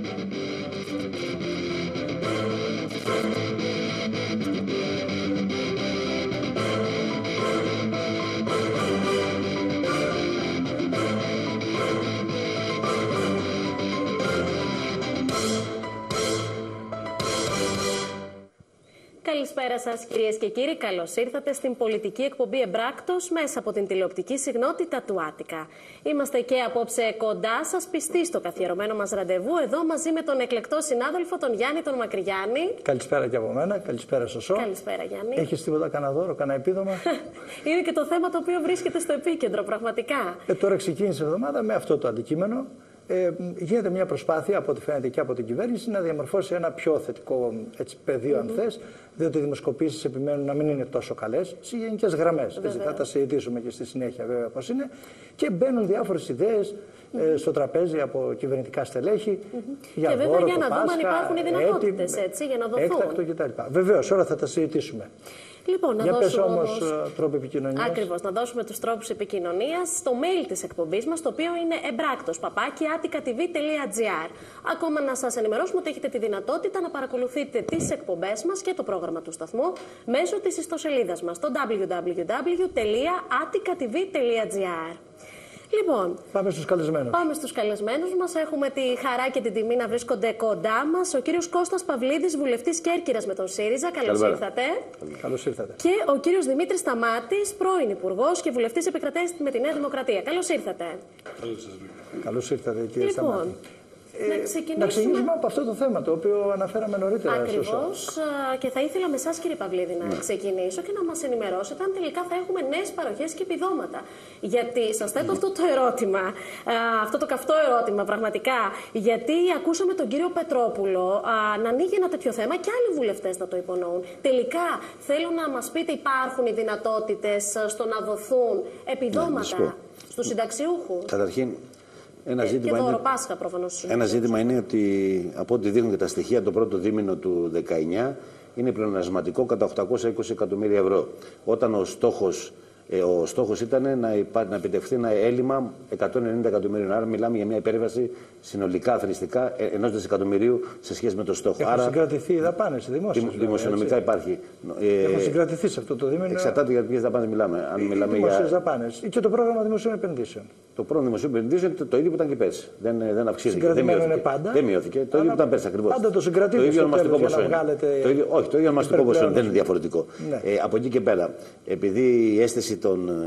Καλησπέρα σας κυρίες και κύριοι, καλώς ήρθατε στην πολιτική εκπομπή Εμπράκτος μέσα από την τηλεοπτική συγνότητα του Άτικα. Είμαστε και απόψε κοντά σας, πιστοί στο καθιερωμένο μας ραντεβού, εδώ μαζί με τον εκλεκτό συνάδελφο τον Γιάννη τον Μακρυγιάννη. Καλησπέρα και από μένα, καλησπέρα Σωσό. Καλησπέρα Γιάννη. Έχεις τίποτα, κανένα δώρο, κανένα επίδομα? Είναι και το θέμα το οποίο βρίσκεται στο επίκεντρο πραγματικά. Τώρα ξεκίνησε η εβδομάδα με αυτό το αντικείμενο. Γίνεται μια προσπάθεια, από ό,τι φαίνεται και από την κυβέρνηση, να διαμορφώσει ένα πιο θετικό πεδίο, αν θες, διότι οι δημοσκοπήσεις επιμένουν να μην είναι τόσο καλές, σε γενικές γραμμές. Θα τα συζητήσουμε και στη συνέχεια, βέβαια, πώς είναι. Και μπαίνουν διάφορες ιδέες στο τραπέζι από κυβερνητικά στελέχη. Για και βέβαια δώρο, για να Πάσχα, δούμε αν υπάρχουν οι δυνατότητες, έτσι, για να δοθούν. Έκτακτο κτλ. Βεβαίως, όλα θα τα συζητήσουμε. Λοιπόν, για πες όμως τρόπο επικοινωνίας. Ακριβώς, να δώσουμε τους τρόπους επικοινωνίας στο mail της εκπομπής μας, το οποίο είναι ebractos@atikaTV.gr. Ακόμα να σας ενημερώσουμε ότι έχετε τη δυνατότητα να παρακολουθείτε τις εκπομπές μας και το πρόγραμμα του σταθμού μέσω της ιστοσελίδας μας, το www.atikaTV.gr. Λοιπόν, πάμε στους καλεσμένους. Πάμε στους καλεσμένους μας. Έχουμε τη χαρά και την τιμή να βρίσκονται κοντά μας ο κύριος Κώστας Παυλίδης, βουλευτής Κέρκυρας με τον ΣΥΡΙΖΑ. Καλώς ήρθατε. Καλώς ήρθατε. Και ο κύριος Δημήτρης Σταμάτης, πρώην Υπουργός και βουλευτής επικρατείας με τη Νέα Δημοκρατία. Καλώς ήρθατε. Καλώς ήρθατε, κύριε Σταμάτη. Να ξεκινήσουμε από αυτό το θέμα το οποίο αναφέραμε νωρίτερα. Ακριβώς. Και θα ήθελα με εσάς, κύριε Παυλίδη, να ξεκινήσω και να μας ενημερώσετε αν τελικά θα έχουμε νέες παροχές και επιδόματα. Γιατί σας θέτω αυτό το ερώτημα, αυτό το καυτό ερώτημα πραγματικά, γιατί ακούσαμε τον κύριο Πετρόπουλο να ανοίγει ένα τέτοιο θέμα και άλλοι βουλευτές να το υπονοούν. Τελικά θέλω να μας πείτε, υπάρχουν οι δυνατότητες στο να δοθούν επιδόματα στους συνταξιούχους? Καταρχήν, ένα ζήτημα είναι ότι από ό,τι δείχνουν και τα στοιχεία, το πρώτο δίμηνο του 2019 είναι πλεονασματικό κατά 820 εκατομμύρια ευρώ. Όταν ο στόχος ήταν να επιτευχθεί ένα έλλειμμα 190 εκατομμύριων. Άρα μιλάμε για μια υπέρβαση συνολικά αθροιστικά 1 δισεκατομμυρίου σε σχέση με το στόχο. Έχουν συγκρατηθεί οι δαπάνες δημοσιονομικά υπάρχει. Έχουν συγκρατηθεί σε αυτό το δίμηνο. Εξαρτάται για ποιες δαπάνες μιλάμε. Αν μιλάμε δημοσίες δαπάνες και το πρόγραμμα δημοσίων επενδύσεων. Το πρόγραμμα δημοσίων επενδύσεων είναι το ίδιο που ήταν και πέρσι. Δεν αυξήθηκε. Δεν μειώθηκε. Το ίδιο που ήταν πέρσι ακριβώς. Πάντα το συγκρατείτε. Το ίδιο ονομαστικό ποσό είναι. Όχι, το ίδιο ονομαστικό ποσό δεν είναι διαφορετικό. Από εκεί και πέρα, επειδή η αίσθηση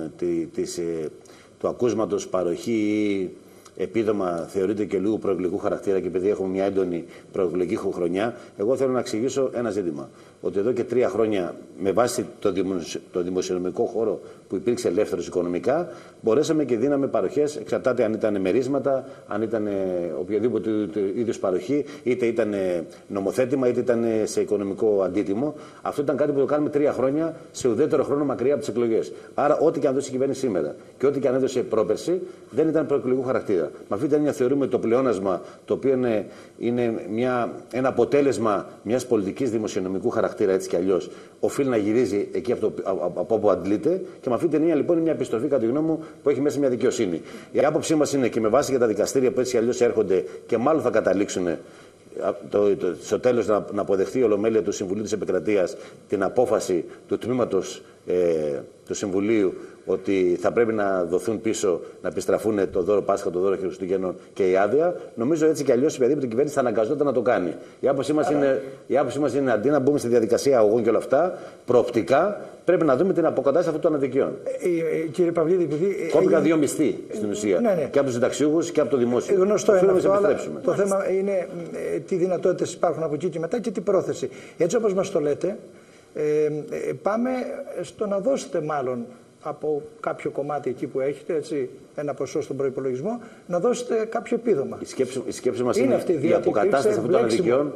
του ακούσματος παροχή ή επίδομα θεωρείται και λίγο προεκλογικού χαρακτήρα και επειδή έχουμε μια έντονη προεκλογική χρονιά, εγώ θέλω να εξηγήσω ένα ζήτημα. Ότι εδώ και 3 χρόνια, με βάση το δημοσιονομικό χώρο που υπήρξε ελεύθερος οικονομικά, μπορέσαμε και δίναμε παροχές, εξαρτάται αν ήταν μερίσματα, αν ήταν οποιοδήποτε είδους παροχή, είτε ήταν νομοθέτημα, είτε ήταν σε οικονομικό αντίτιμο. Αυτό ήταν κάτι που το κάνουμε 3 χρόνια σε ουδέτερο χρόνο μακριά από τις εκλογές. Άρα, ό,τι και αν δώσει η κυβέρνηση σήμερα και ό,τι και αν έδωσε πρόπερση, δεν ήταν προεκλογικού χαρακτήρα. Με αυτή την έννοια θεωρούμε το πλεόνασμα, το οποίο είναι ένα αποτέλεσμα μιας πολιτικής δημοσιονομικού χαρακτήρα, έτσι κι αλλιώς, οφείλει να γυρίζει εκεί από όπου αντλείται και με αυτή την έννοια λοιπόν είναι μια επιστροφή, κατά τη γνώμη μου, που έχει μέσα μια δικαιοσύνη. Η άποψή μας είναι και με βάση για τα δικαστήρια που έτσι κι αλλιώς έρχονται και μάλλον θα καταλήξουν στο τέλος να αποδεχθεί η Ολομέλεια του Συμβουλίου της Επικρατείας την απόφαση του τμήματος του Συμβουλίου ότι θα πρέπει να δοθούν πίσω, να επιστραφούν το δώρο Πάσχα, το δώρο Χριστουγέννων και η άδεια. Νομίζω έτσι κι αλλιώς η οποιαδήποτε κυβέρνηση θα αναγκαζόταν να το κάνει. Η άποψή μας είναι αντί να μπούμε στη διαδικασία αγωγών και όλα αυτά, προοπτικά πρέπει να δούμε την αποκατάσταση αυτών των αδικιών. Κύριε Παυλίδη, επειδή. Κόπηκαν 2 μισθοί στην ουσία. Και από τους συνταξιούχους και από το δημόσιο. Γνωστό είναι αυτό, αλλά το θέμα είναι τι δυνατότητες υπάρχουν από εκεί και μετά και τι πρόθεση. Έτσι όπως μας το λέτε, πάμε στο να δώσετε μάλλον από κάποιο κομμάτι εκεί που έχετε, έτσι, ένα ποσό στον προϋπολογισμό, να δώσετε κάποιο επίδομα. Η σκέψη μας είναι η αποκατάσταση αυτών των αδικιών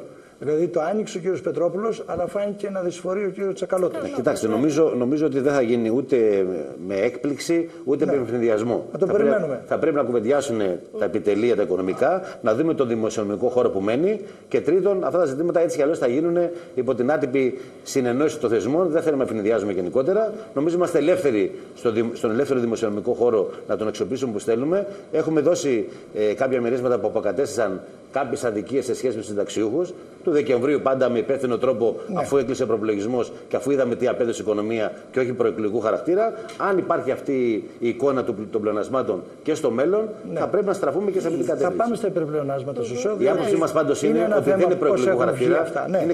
Δηλαδή το άνοιξε ο κ. Πετρόπουλος, αλλά φάνηκε να δυσφορεί ο κ. Τσακαλώτος. Κοιτάξτε, νομίζω ότι δεν θα γίνει ούτε με έκπληξη, ούτε με ευνηδιασμό. Θα πρέπει να κουβεντιάσουν τα επιτελεία, τα οικονομικά, να δούμε τον δημοσιονομικό χώρο που μένει. Και τρίτον, αυτά τα ζητήματα έτσι κι αλλιώς θα γίνουν υπό την άτυπη συνεννόηση των θεσμών. Δεν θέλουμε να ευνηδιάζουμε γενικότερα. Νομίζω είμαστε ελεύθεροι στον ελεύθερο δημοσιονομικό χώρο να τον αξιοποιήσουμε όπως θέλουμε. Έχουμε δώσει κάποια μερίσματα που αποκατέστησαν κάποιες αδικίες σε σχέση με τους συνταξιούχους. Του Δεκεμβρίου πάντα με υπεύθυνο τρόπο, αφού έκλεισε ο προεπιλογισμός και αφού είδαμε τι απέδωσε η οικονομία και όχι προεκλογικού χαρακτήρα. Αν υπάρχει αυτή η εικόνα των πλεονασμάτων και στο μέλλον, θα πρέπει να στραφούμε και σε αυτή την κατεύθυνση. Θα πάμε στα υπερπλεονάσματα στο ΣΟΔ. Η άποψή μας πάντως είναι ότι δεν είναι προεκλογικού χαρακτήρα.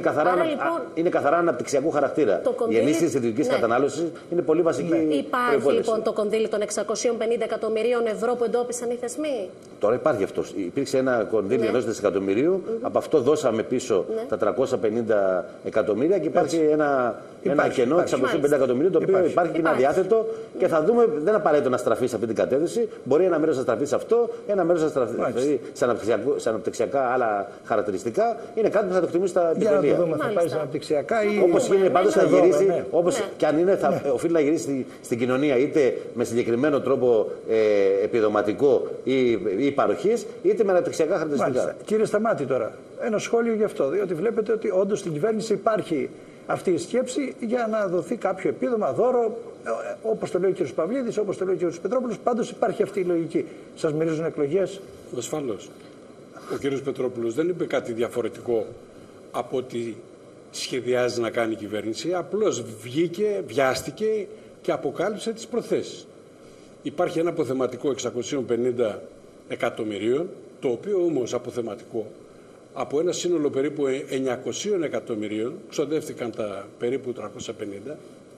Είναι καθαρά αναπτυξιακού χαρακτήρα. Η ενίσχυση της ιδιωτικής κατανάλωσης είναι πολύ βασική. Υπάρχει λοιπόν το κονδύλι των 650 εκατομμυρίων ευρώ που εντόπισαν οι θεσμοί. Τώρα υπάρχει αυτό. Υπήρξε ένα κονδύλι ενός δισεκατομμυρίου. Από αυτό δώσαμε πίσω τα 350 εκατομμύρια και υπάρχει ένα κενό 650 εκατομμυρίων, το οποίο υπάρχει και είναι αδιάθετο. Και θα δούμε, δεν είναι απαραίτητο να στραφεί σε αυτή την κατεύθυνση. Μπορεί ένα μέρος να στραφεί σε αυτό, ένα μέρος να στραφεί σε αναπτυξιακά άλλα χαρακτηριστικά. Είναι κάτι που θα το εκτιμήσει στα επιτελεία. Για να το δούμε, θα πάει σε αναπτυξιακά ή. Όπως γίνεται πάντως θα γυρίσει, όπως και αν είναι, οφείλει να γυρίσει στην κοινωνία είτε με συγκεκριμένο τρόπο επιδοματικό ή παροχής, είτε με αναπτυξιακά χαρακτηριστικά. Κύριε Σταμάτη, τώρα ένα σχόλιο γι' αυτό. Διότι βλέπετε ότι όντως στην κυβέρνηση υπάρχει αυτή η σκέψη για να δοθεί κάποιο επίδομα, δώρο, όπως το λέει ο κ. Παυλίδης, όπως το λέει ο κ. Πετρόπουλος. Πάντως υπάρχει αυτή η λογική. Σας μυρίζουν εκλογές? Ασφαλώς. Ο κ. Πετρόπουλος δεν είπε κάτι διαφορετικό από ό,τι σχεδιάζει να κάνει η κυβέρνηση. Απλώς βγήκε, βιάστηκε και αποκάλυψε τις προθέσεις. Υπάρχει ένα αποθεματικό 650 εκατομμυρίων, το οποίο όμως αποθεματικό από ένα σύνολο περίπου 900 εκατομμυρίων, ξοδεύτηκαν τα περίπου 350,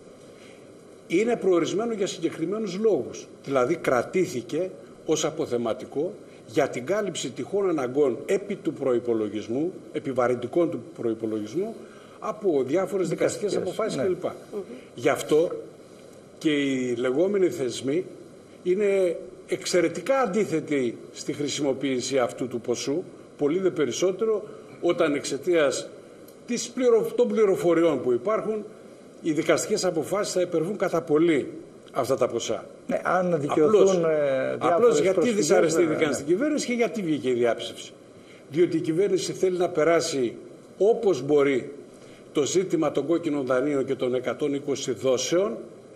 είναι προορισμένο για συγκεκριμένους λόγους. Δηλαδή κρατήθηκε ως αποθεματικό για την κάλυψη τυχόν αναγκών επί του προϋπολογισμού, επιβαρυντικών του προϋπολογισμού, από διάφορες δικαστικές αποφάσεις κλπ. Γι' αυτό και οι λεγόμενοι θεσμοί είναι εξαιρετικά αντίθετοι στη χρησιμοποίηση αυτού του ποσού, πολύ δε περισσότερο όταν εξαιτίας των πληροφοριών που υπάρχουν οι δικαστικές αποφάσεις θα υπερβούν κατά πολύ αυτά τα ποσά. Ναι, αν δικαιωθούν απλώς γιατί δυσαρεστήθηκαν στην κυβέρνηση και γιατί βγήκε η διάψευση. Διότι η κυβέρνηση θέλει να περάσει όπως μπορεί το ζήτημα των κόκκινων δανείων και των 120 δόσεων,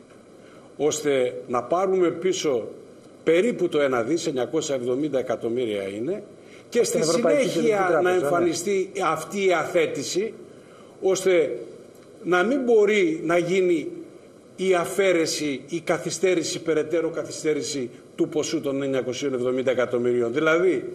ώστε να πάρουμε πίσω περίπου το 1 δις, 970 εκατομμύρια είναι, και στη συνέχεια να εμφανιστεί αυτή η αθέτηση, ώστε να μην μπορεί να γίνει η αφαίρεση, η καθυστέρηση, περαιτέρω καθυστέρηση του ποσού των 970 εκατομμυρίων. Δηλαδή,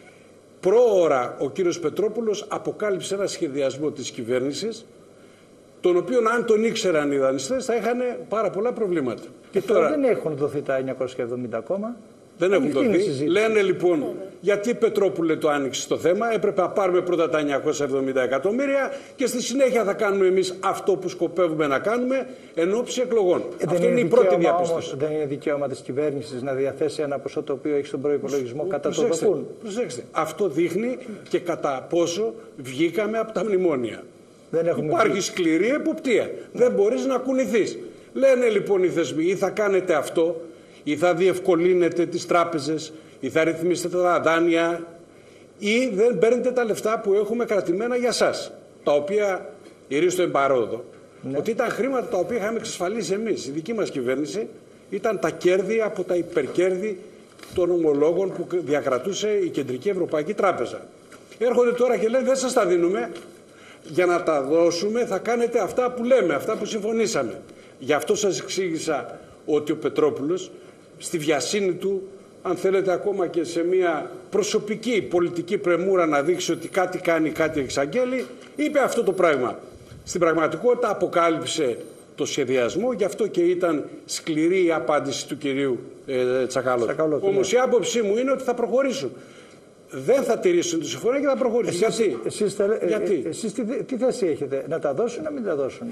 πρόωρα ο κύριος Πετρόπουλος αποκάλυψε ένα σχεδιασμό της κυβέρνησης, τον οποίο αν τον ήξεραν οι δανειστές θα είχαν πάρα πολλά προβλήματα. Και τώρα δεν έχουν δοθεί τα 970 ακόμα. Δεν έχουν δοθεί. Λένε λοιπόν, γιατί Πετρόπουλε το άνοιξε το θέμα, έπρεπε να πάρουμε πρώτα τα 970 εκατομμύρια και στη συνέχεια θα κάνουμε εμείς αυτό που σκοπεύουμε να κάνουμε εν ώψη εκλογών. Αυτό είναι η πρώτη διαπίστωση. Δεν είναι δικαίωμα της κυβέρνησης να διαθέσει ένα ποσό το οποίο έχει στον προϋπολογισμό κατά το δοκούν. Προσέξτε, αυτό δείχνει και κατά πόσο βγήκαμε από τα μνημόνια. Υπάρχει σκληρή εποπτεία. Δεν μπορείς να κουνηθείς. Λένε λοιπόν οι θεσμοί, ή θα κάνετε αυτό, ή θα διευκολύνετε τις τράπεζες, ή θα ρυθμίσετε τα δάνεια, ή δεν παίρνετε τα λεφτά που έχουμε κρατημένα για σας, τα οποία ηρίστο εμπαρόδο. Ότι ήταν χρήματα τα οποία είχαμε εξασφαλίσει εμείς. Η δική μας κυβέρνηση ήταν τα κέρδη από τα υπερκέρδη των ομολόγων που διακρατούσε η Κεντρική Ευρωπαϊκή Τράπεζα. Έρχονται τώρα και λένε δεν σας τα δίνουμε, για να τα δώσουμε θα κάνετε αυτά που λέμε, αυτά που συμφωνήσαμε. Γι' αυτό σας εξήγησα ότι ο Πετρόπουλος στη βιασύνη του, αν θέλετε ακόμα και σε μια προσωπική πολιτική πρεμούρα να δείξει ότι κάτι κάνει, κάτι εξαγγέλει, είπε αυτό το πράγμα. Στην πραγματικότητα αποκάλυψε το σχεδιασμό, γι' αυτό και ήταν σκληρή η απάντηση του κυρίου Τσακαλώτη. Όμως η άποψή μου είναι ότι θα προχωρήσουν. Δεν θα τηρήσουν τη συμφωνία και θα προχωρήσουν. Γιατί? Εσείς τι θέση έχετε, να τα δώσουν ή να μην τα δώσουν?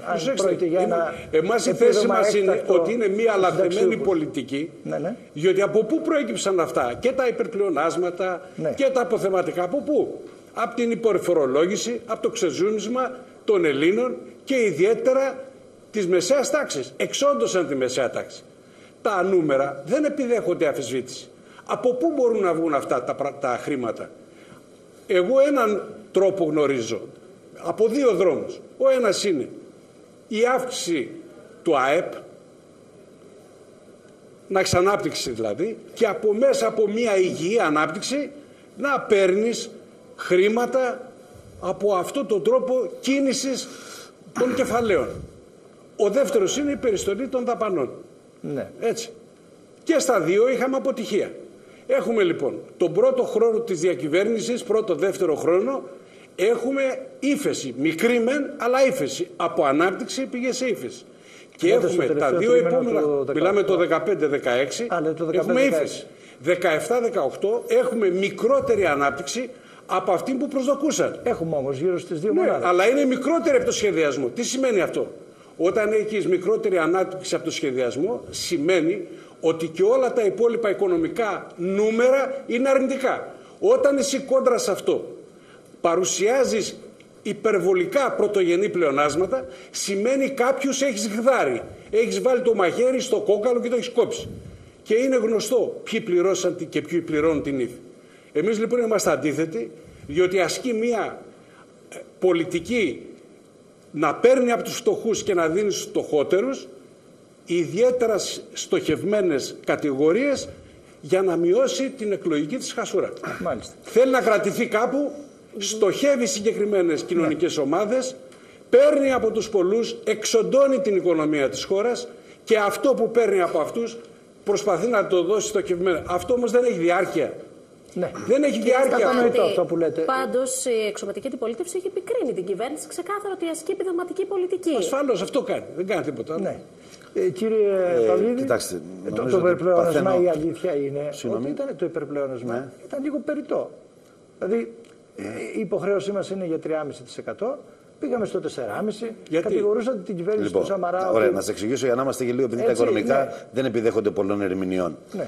Εμάς η θέση μας είναι ότι είναι μια λανθασμένη πολιτική, διότι από πού προέκυψαν αυτά, και τα υπερπλεονάσματα και τα αποθεματικά, από πού? Από την υπερφορολόγηση, από το ξεζουμίσμα των Ελλήνων και ιδιαίτερα της μεσαίας τάξης. Εξόντωσαν τη μεσαία τάξη. Τα νούμερα δεν επιδέχονται αμφισβήτηση. Από πού μπορούν να βγουν αυτά τα χρήματα? Εγώ έναν τρόπο γνωρίζω, από δύο δρόμους. Ο ένας είναι η αύξηση του ΑΕΠ, να εξανάπτυξη δηλαδή, και από μέσα από μια υγιή ανάπτυξη να παίρνεις χρήματα από αυτόν τον τρόπο κίνησης των κεφαλαίων. Ο δεύτερος είναι η περιστολή των δαπανών. Ναι. Έτσι. Και στα δύο είχαμε αποτυχία. Έχουμε λοιπόν τον πρώτο χρόνο της διακυβέρνησης, πρώτο-δεύτερο χρόνο, έχουμε ύφεση. Μικρή μεν, αλλά ύφεση. Από ανάπτυξη πήγε σε ύφεση. Και έχουμε τα δύο επόμενα, μιλάμε το 15-16, έχουμε ύφεση. 17-18 έχουμε μικρότερη ανάπτυξη από αυτή που προσδοκούσαν. Έχουμε όμως γύρω στις 2 μονάδες. Αλλά είναι μικρότερη από το σχεδιασμό. Τι σημαίνει αυτό? Όταν έχεις μικρότερη ανάπτυξη από το σχεδιασμό, σημαίνει ότι και όλα τα υπόλοιπα οικονομικά νούμερα είναι αρνητικά. Όταν εσύ κόντρα σε αυτό παρουσιάζεις υπερβολικά πρωτογενή πλεονάσματα, σημαίνει κάποιους έχεις γδάρει. Έχεις βάλει το μαχαίρι στο κόκαλο και το έχεις κόψει. Και είναι γνωστό ποιοι πληρώσαν και ποιοι πληρώνουν την ύφη. Εμείς λοιπόν είμαστε αντίθετοι, διότι ασκεί μια πολιτική να παίρνει από τους φτωχούς και να δίνει στους φτωχότερους, ιδιαίτερα στοχευμένες κατηγορίες, για να μειώσει την εκλογική της χασούρα. Μάλιστα. Θέλει να κρατηθεί κάπου, στοχεύει συγκεκριμένες κοινωνικές ομάδες, παίρνει από τους πολλούς, εξοντώνει την οικονομία της χώρας και αυτό που παίρνει από αυτούς προσπαθεί να το δώσει στοχευμένα. Αυτό όμως δεν έχει διάρκεια. Ναι. Δεν έχει διάρκεια. Κατανοητό αυτό που λέτε. Πάντως η εξωματική αντιπολίτευση έχει επικρίνει την κυβέρνηση ξεκάθαρα ότι ασκεί επιδοματική πολιτική. Ασφαλώς αυτό κάνει. Δεν κάνει τίποτα. Ναι. Κύριε Παυλίδη, κοιτάξτε, το υπερπλεόνασμα, η αλήθεια είναι Συγγνώμη. ότι ήταν το υπερπλεόνασμα ήταν λίγο περιττό. Δηλαδή η υποχρέωσή μας είναι για 3,5%. Πήγαμε στο 4,5%. Κατηγορούσατε την κυβέρνηση του Σαμαρά. Ωραία, να σας εξηγήσω για να είμαστε και λίγο, επειδή τα οικονομικά δεν επιδέχονται πολλών ερμηνεών. Ναι.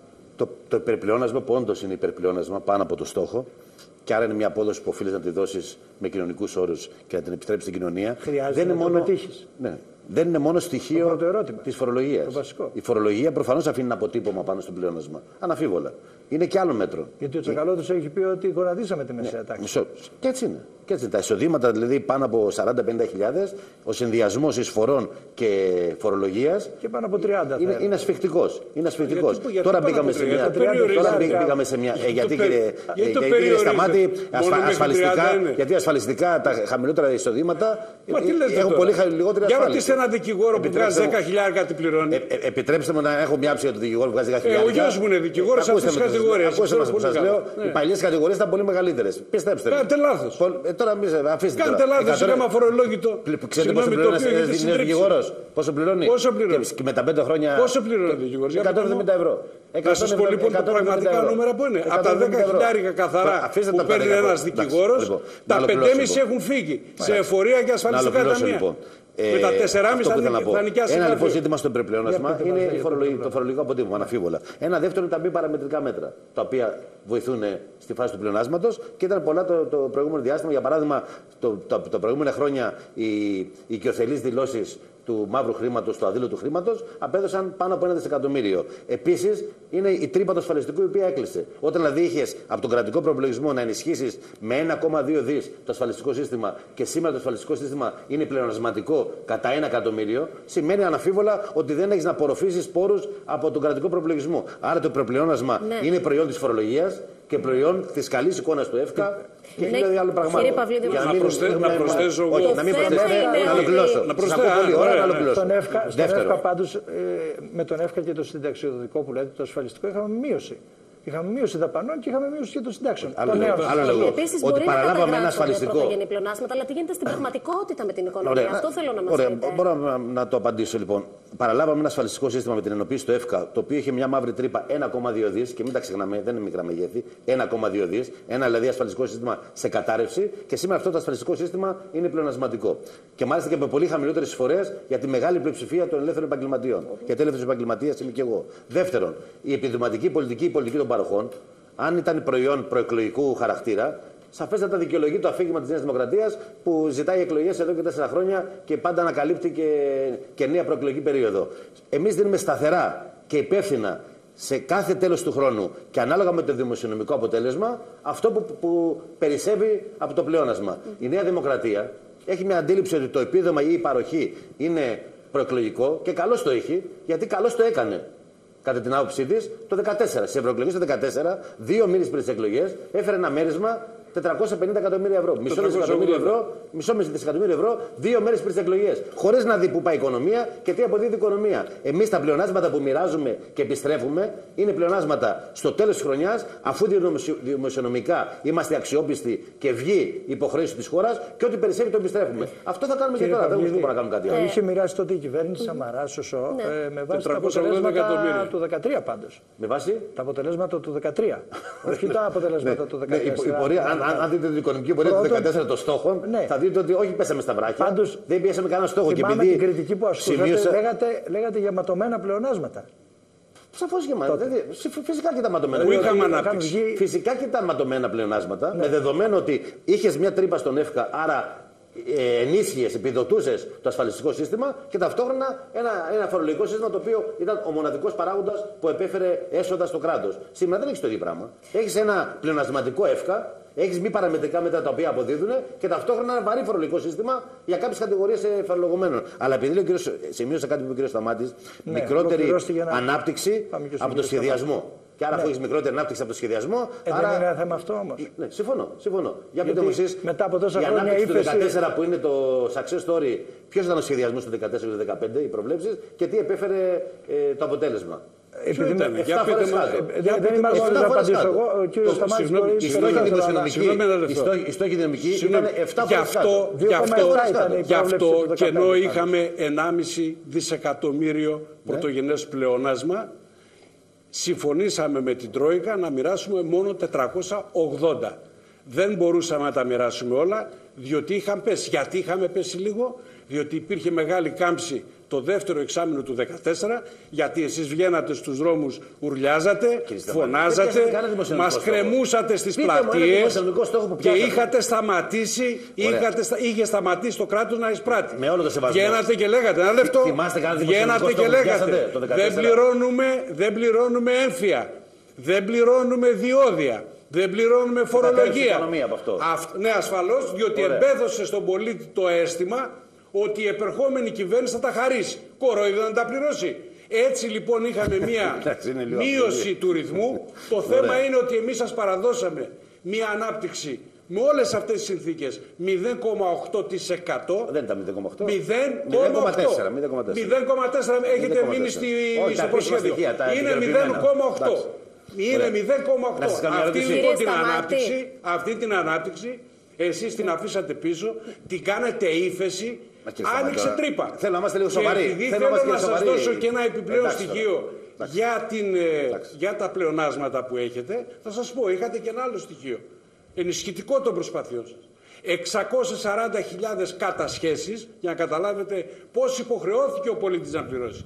Το υπερπλεόνασμα, που όντως είναι υπερπλεόνασμα πάνω από το στόχο, και άρα είναι μια απόδοση που οφείλει να τη δώσεις με κοινωνικούς όρους και να την επιστρέψεις στην κοινωνία. Χρειάζεται να το πετύχεις. Ναι. Δεν είναι μόνο στοιχείο της φορολογίας. Η φορολογία προφανώς αφήνει ένα αποτύπωμα πάνω στο πλεόνασμα. Αναφίβολα. Είναι και άλλο μέτρο. Γιατί ο Τσακαλώτος έχει πει ότι γονατίσαμε τη μεσαία τάξη. Και έτσι είναι. Και έτσι. Τα εισοδήματα δηλαδή πάνω από 40-50.000, ο συνδυασμός εισφορών και φορολογίας. Και πάνω από 30. Είναι ασφιχτικός. Τώρα μπήκαμε σε μια. Γιατί κύριε Σταμάτη, γιατί ασφαλιστικά τα χαμηλότερα εισοδήματα έχουν πολύ λιγότερη ασφάλεια. Για ρωτήστε έναν δικηγόρο που βγάζει 10.000 τι πληρώνει. Επιτρέψτε μου να έχω μια άψη για τον δικηγόρο που βγάζει 10.000. Ο γιος μου είναι δικηγόρος αυτής της κατηγορίας. Ακούστε μας που σας λέω, οι παλιές κατηγορίες ήταν πολύ μεγαλύτερες. Πιστέψτε με. Κάνετε λάθος. Τώρα αφήστε. Κάντε λάθος, είναι αφορολόγητο. Ξέρετε πόσο πληρώνει ένας δικηγόρος? Πόσο πληρώνει? Και με τα 5 χρόνια. Πόσο πληρώνει ο δικηγόρος? 170 ευρώ. Να σας πω λοιπόν τα πραγματικά νούμερα που είναι. Από τα 10.000 καθαρά που παίρνει ένας δικηγόρος, τα 5,5 έχουν φύγει σε εφορία και ασφαλιστικά ταμεία. Με τα 4,5 θα νοικιάσει. Ένα λοιπόν ζήτημα στο υπερπλεόνασμα είναι το φορολογικό αποτύπωμα, αναφίβολα. Ένα δεύτερο είναι τα μη παραμετρικά μέτρα, τα οποία βοηθούν στη φάση του πλεονάσματος και ήταν πολλά το προηγούμενο διάστημα. Για παράδειγμα, τα προηγούμενα χρόνια οι οικειοθελείς δηλώσεις του μαύρου χρήματος, του αδίλωτου χρήματος, απέδωσαν πάνω από 1 δισεκατομμύριο. Επίσης, είναι η τρύπα του ασφαλιστικού η οποία έκλεισε. Όταν δηλαδή είχες από τον κρατικό προπολογισμό να ενισχύσεις με 1,2 δις το ασφαλιστικό σύστημα και σήμερα το ασφαλιστικό σύστημα είναι πλεονασματικό κατά 1 εκατομμύριο, σημαίνει αναφίβολα ότι δεν έχεις να απορροφήσεις πόρους από τον κρατικό προπολογισμό. Άρα το υπερπλεόνασμα είναι προϊόν της φορολογίας και προϊόν της καλής εικόνας του ΕΦΚΑ. Και δηλαδή άλλο πραγμάτων. Να προσθέσω εγώ. Να μην προσθέσω. Να ολοκληρώσω. Στον ΕΦΚΑ πάντως, με τον ΕΦΚΑ και το συνταξιοδοτικό που λέτε, το ασφαλιστικό, είχαμε μείωση. Είχαμε μείωση δαπανών και είχαμε μείωση και των συντάξεων. Επίσης, ότι παραλάβαμε ένα ασφαλιστικό. Πρωτογενή πλεονάσματα, αλλά τι γίνεται στην πραγματικότητα με την οικονομία. Αυτό θέλω να μας πείτε. Μπορώ να το απαντήσω λοιπόν. Παραλάβαμε ένα ασφαλιστικό σύστημα με την ενοποίηση του ΕΦΚΑ, το οποίο είχε μια μαύρη τρύπα 1,2 δις και μην τα ξεχνάμε, δεν είναι μικρά μεγέθη. 1,2 δις. Ένα δηλαδή ασφαλιστικό σύστημα σε κατάρρευση και σήμερα αυτό το ασφαλιστικό σύστημα είναι πλεονασματικό. Και μάλιστα και με πολύ χαμηλότερες εισφορές για τη μεγάλη πλειοψηφία των ελεύθερων επαγγελματιών. Γιατί ελεύθερος επαγγελματίας είμαι και εγώ. Δεύτερον, η επιδοματική πολιτική, η πολιτική των παροχών, αν ήταν προϊόν προεκλογικού χαρακτήρα, σαφέστατα δικαιολογεί το αφήγημα της Νέας Δημοκρατίας που ζητάει εκλογές εδώ και 4 χρόνια και πάντα ανακαλύπτει και νέα προεκλογική περίοδο. Εμείς δίνουμε σταθερά και υπεύθυνα σε κάθε τέλος του χρόνου και ανάλογα με το δημοσιονομικό αποτέλεσμα αυτό που περισσεύει από το πλεόνασμα. Η Νέα Δημοκρατία έχει μια αντίληψη ότι το επίδομα ή η παροχή είναι προεκλογικό και καλώς το έχει, γιατί καλώς το έκανε. Κατά την άποψή της, το 2014. Σε ευρωεκλογές το 2014, 2 μήνες πριν τις εκλογές, έφερε ένα μέρισμα 450 εκατομμύρια ευρώ. Μισό δισεκατομμύριο ευρώ, 2 μέρες πριν τις εκλογές. Χωρίς να δει πού πάει η οικονομία και τι αποδίδει η οικονομία. Εμείς τα πλεονάσματα που μοιράζουμε και επιστρέφουμε είναι πλεονάσματα στο τέλος της χρονιάς, αφού δημοσιονομικά είμαστε αξιόπιστοι και βγει η υποχρέωση της χώρας και ό,τι περισσεύει το επιστρέφουμε. Αυτό θα κάνουμε και τώρα. Δεν έχουμε να κάνουμε κάτι άλλο. Είχε μοιράσει τότε η κυβέρνηση Σαμαρά, με βάση τα αποτελέσματα του 2013 πάντως. Με βάση τα αποτελέσματα του 2013. Όχι τα αποτελέσματα του 2014. Αν δείτε την οικονομική πορεία του 2014 των στόχων, θα δείτε ότι όχι πέσαμε στα βράχια. Πάντως, δεν πιέσαμε κανένα στόχο. Θυμάμαι την κριτική που ασκούσατε, λέγατε για ματωμένα πλεονάσματα. Σαφώς γεμάτα. Φυσικά και τα ματωμένα πλεονάσματα. Φυσικά και τα ματωμένα πλεονάσματα. Με δεδομένο ότι είχες μια τρύπα στον ΕΦΚΑ, άρα ενίσχυες, επιδοτούσες το ασφαλιστικό σύστημα και ταυτόχρονα ένα φορολογικό σύστημα το οποίο ήταν ο μοναδικός παράγοντας που επέφερε έσοδα στο κράτος. Σήμερα δεν έχεις το ίδιο πράγμα. Έχεις ένα πλεονασματικό ΕΦΚΑ, έχεις μη παραμετρικά μέτρα τα οποία αποδίδουν και ταυτόχρονα ένα βαρύ φορολογικό σύστημα για κάποιες κατηγορίες φορολογουμένων. Αλλά επειδή σημείωσα κάτι που είπε ο κ. Σταμάτης, μικρότερη ανάπτυξη από το σχεδιασμό. Και άρα, αφού έχει μικρότερη ανάπτυξη από το σχεδιασμό. Άρα... Δεν είναι ένα θέμα αυτό όμως. Ναι, συμφωνώ. Για πείτε μου εσείς, μετά από τόσα η χρόνια ανάπτυξη του 2014 που είναι το success story, ποιος ήταν ο σχεδιασμός του 2014 και του 2015, οι προβλέψεις και τι επέφερε το αποτέλεσμα. Δεν είμαι αρμόδιος να απαντήσω εγώ. Ο κύριος Σταμάτης μπορεί η στόχη δημοσιονομική ήταν 7 Γι' αυτό και ενώ είχαμε 1,5 δισεκατομμύριο πρωτογενές πλεονάσμα, συμφωνήσαμε με την Τρόικα να μοιράσουμε μόνο 480. Δεν μπορούσαμε να τα μοιράσουμε όλα, διότι είχαμε πέσει. Γιατί είχαμε πέσει λίγο? Διότι υπήρχε μεγάλη κάμψη το δεύτερο εξάμηνο του 2014, γιατί εσείς βγαίνατε στους δρόμους, ουρλιάζατε, φωνάζατε, μας κρεμούσατε στις πλατείες και είχατε σταματήσει, είχε σταματήσει το κράτος να εισπράττει. Βγαίνατε και λέγατε, ένα λεπτό, βγαίνατε και λέγατε, δεν πληρώνουμε έμφυα, δεν πληρώνουμε διόδια, δεν πληρώνουμε φορολογία. Ναι, ασφαλώς, διότι εμπέδωσε στον πολίτη το αίσθημα ότι η επερχόμενη κυβέρνηση θα τα χαρίσει. Κορόιδο να τα πληρώσει. Έτσι λοιπόν είχαμε μία μείωση του ρυθμού. Το θέμα είναι ότι εμείς σας παραδώσαμε μία ανάπτυξη με όλες αυτές τις συνθήκες 0,8%. Δεν ήταν 0,8. 0,4. Έχετε μείνει στο προσχέδιο. Είναι 0,8. Είναι 0,8. Αυτή την ανάπτυξη εσείς την αφήσατε πίσω, την κάνετε ύφεση. Άνοιξε τρύπα. Θέλω να είμαστε λίγο σοβαροί. Επειδή θέλω να σας δώσω και ένα επιπλέον στοιχείο για τα πλεονάσματα που έχετε, θα σας πω, είχατε και ένα άλλο στοιχείο. Ενισχυτικό των προσπαθειών σας. 640.000 κατασχέσεις, για να καταλάβετε πώς υποχρεώθηκε ο πολίτης να πληρώσει.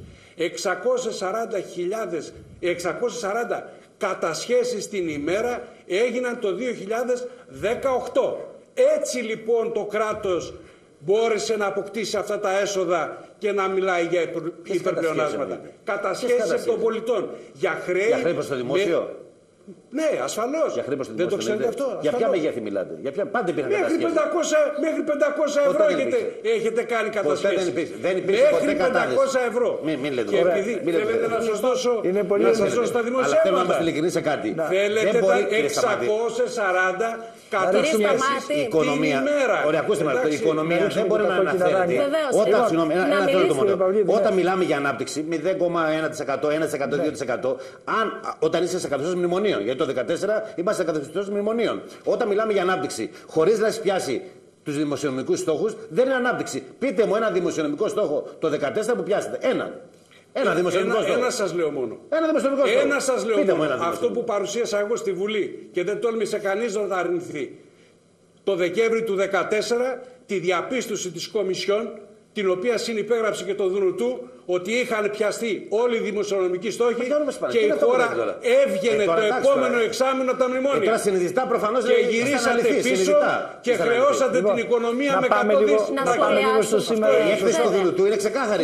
640 κατασχέσεις την ημέρα έγιναν το 2018. Έτσι λοιπόν το κράτος μπόρεσε να αποκτήσει αυτά τα έσοδα και να μιλάει για υπερπλεονάσματα. Κατασχέσεις εκ των πολιτών. Για χρέη προς το δημόσιο. Ναι, ασφαλώς. Δεν το ξέρετε αυτό? Για ποια μεγέθη μιλάτε? Για ποια πάντα υπήρχαν κατασχέσεις? Μέχρι 500 ευρώ έχετε κάνει κατασχέσεις. Δεν υπήρχε ποτέ κατάδυση. Μέχρι 500 ευρώ. Και επειδή θέλετε να σας δώσω τα δημοσιεύματα. Αλλά θέλω να είμαστε ειλικρινείς σε κάτι. Θέλετε τα 640 κατασχέσεις η οικονομία. Ωραία, ακούστε με, η οικονομία δεν μπορεί να αναφέρεται. Όταν μιλάμε για ανάπτυξη 0,1%, 1%, 2%, όταν είσαι σε καθεστώς μνημονίων, γιατί το 2014 είμαστε σε καθεστώς μνημονίων. Όταν μιλάμε για ανάπτυξη, χωρίς να έχει πιάσει τους δημοσιονομικούς στόχους, δεν είναι ανάπτυξη. Πείτε μου ένα δημοσιονομικό στόχο το 2014 που πιάσετε. Ένα δημοσιονομικό στόχο. Ένα σας λέω μόνο. Ένα σας λέω μόνο. Αυτό που παρουσίασα εγώ στη Βουλή και δεν τόλμησε κανείς να τα αρνηθεί. Το Δεκέμβρη του 2014 τη διαπίστωση της Κομισιόν, την οποία συνυπέγραψε και το Δουνουτού, ότι είχαν πιαστεί όλοι οι δημοσιονομικοί στόχοι και η χώρα έβγαινε το επόμενο εξάμηνο τα μνημόνια. Και γυρίσατε πίσω και χρεώσατε την οικονομία με 100 δις. Η έκθεση του Δουλουτού είναι ξεκάθαρη.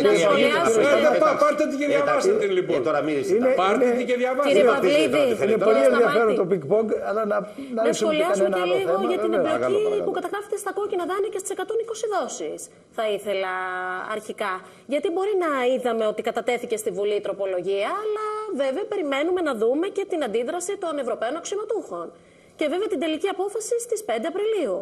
Πάρτε την και διαβάστε την λοιπόν. Πάρτε την και διαβάστε την. Είναι πολύ ενδιαφέρον το πινκ-πονγκ, αλλά να σχολιάσουμε και λίγο για την εμπλοκή που καταγράφεται στα κόκκινα δάνεια και στις 120 δόσεις. Θα ήθελα αρχικά. Γιατί μπορεί να είδαμε ότι κατατέθηκε στη Βουλή η τροπολογία, αλλά βέβαια περιμένουμε να δούμε και την αντίδραση των Ευρωπαίων αξιωματούχων. Και βέβαια την τελική απόφαση στις 5 Απριλίου.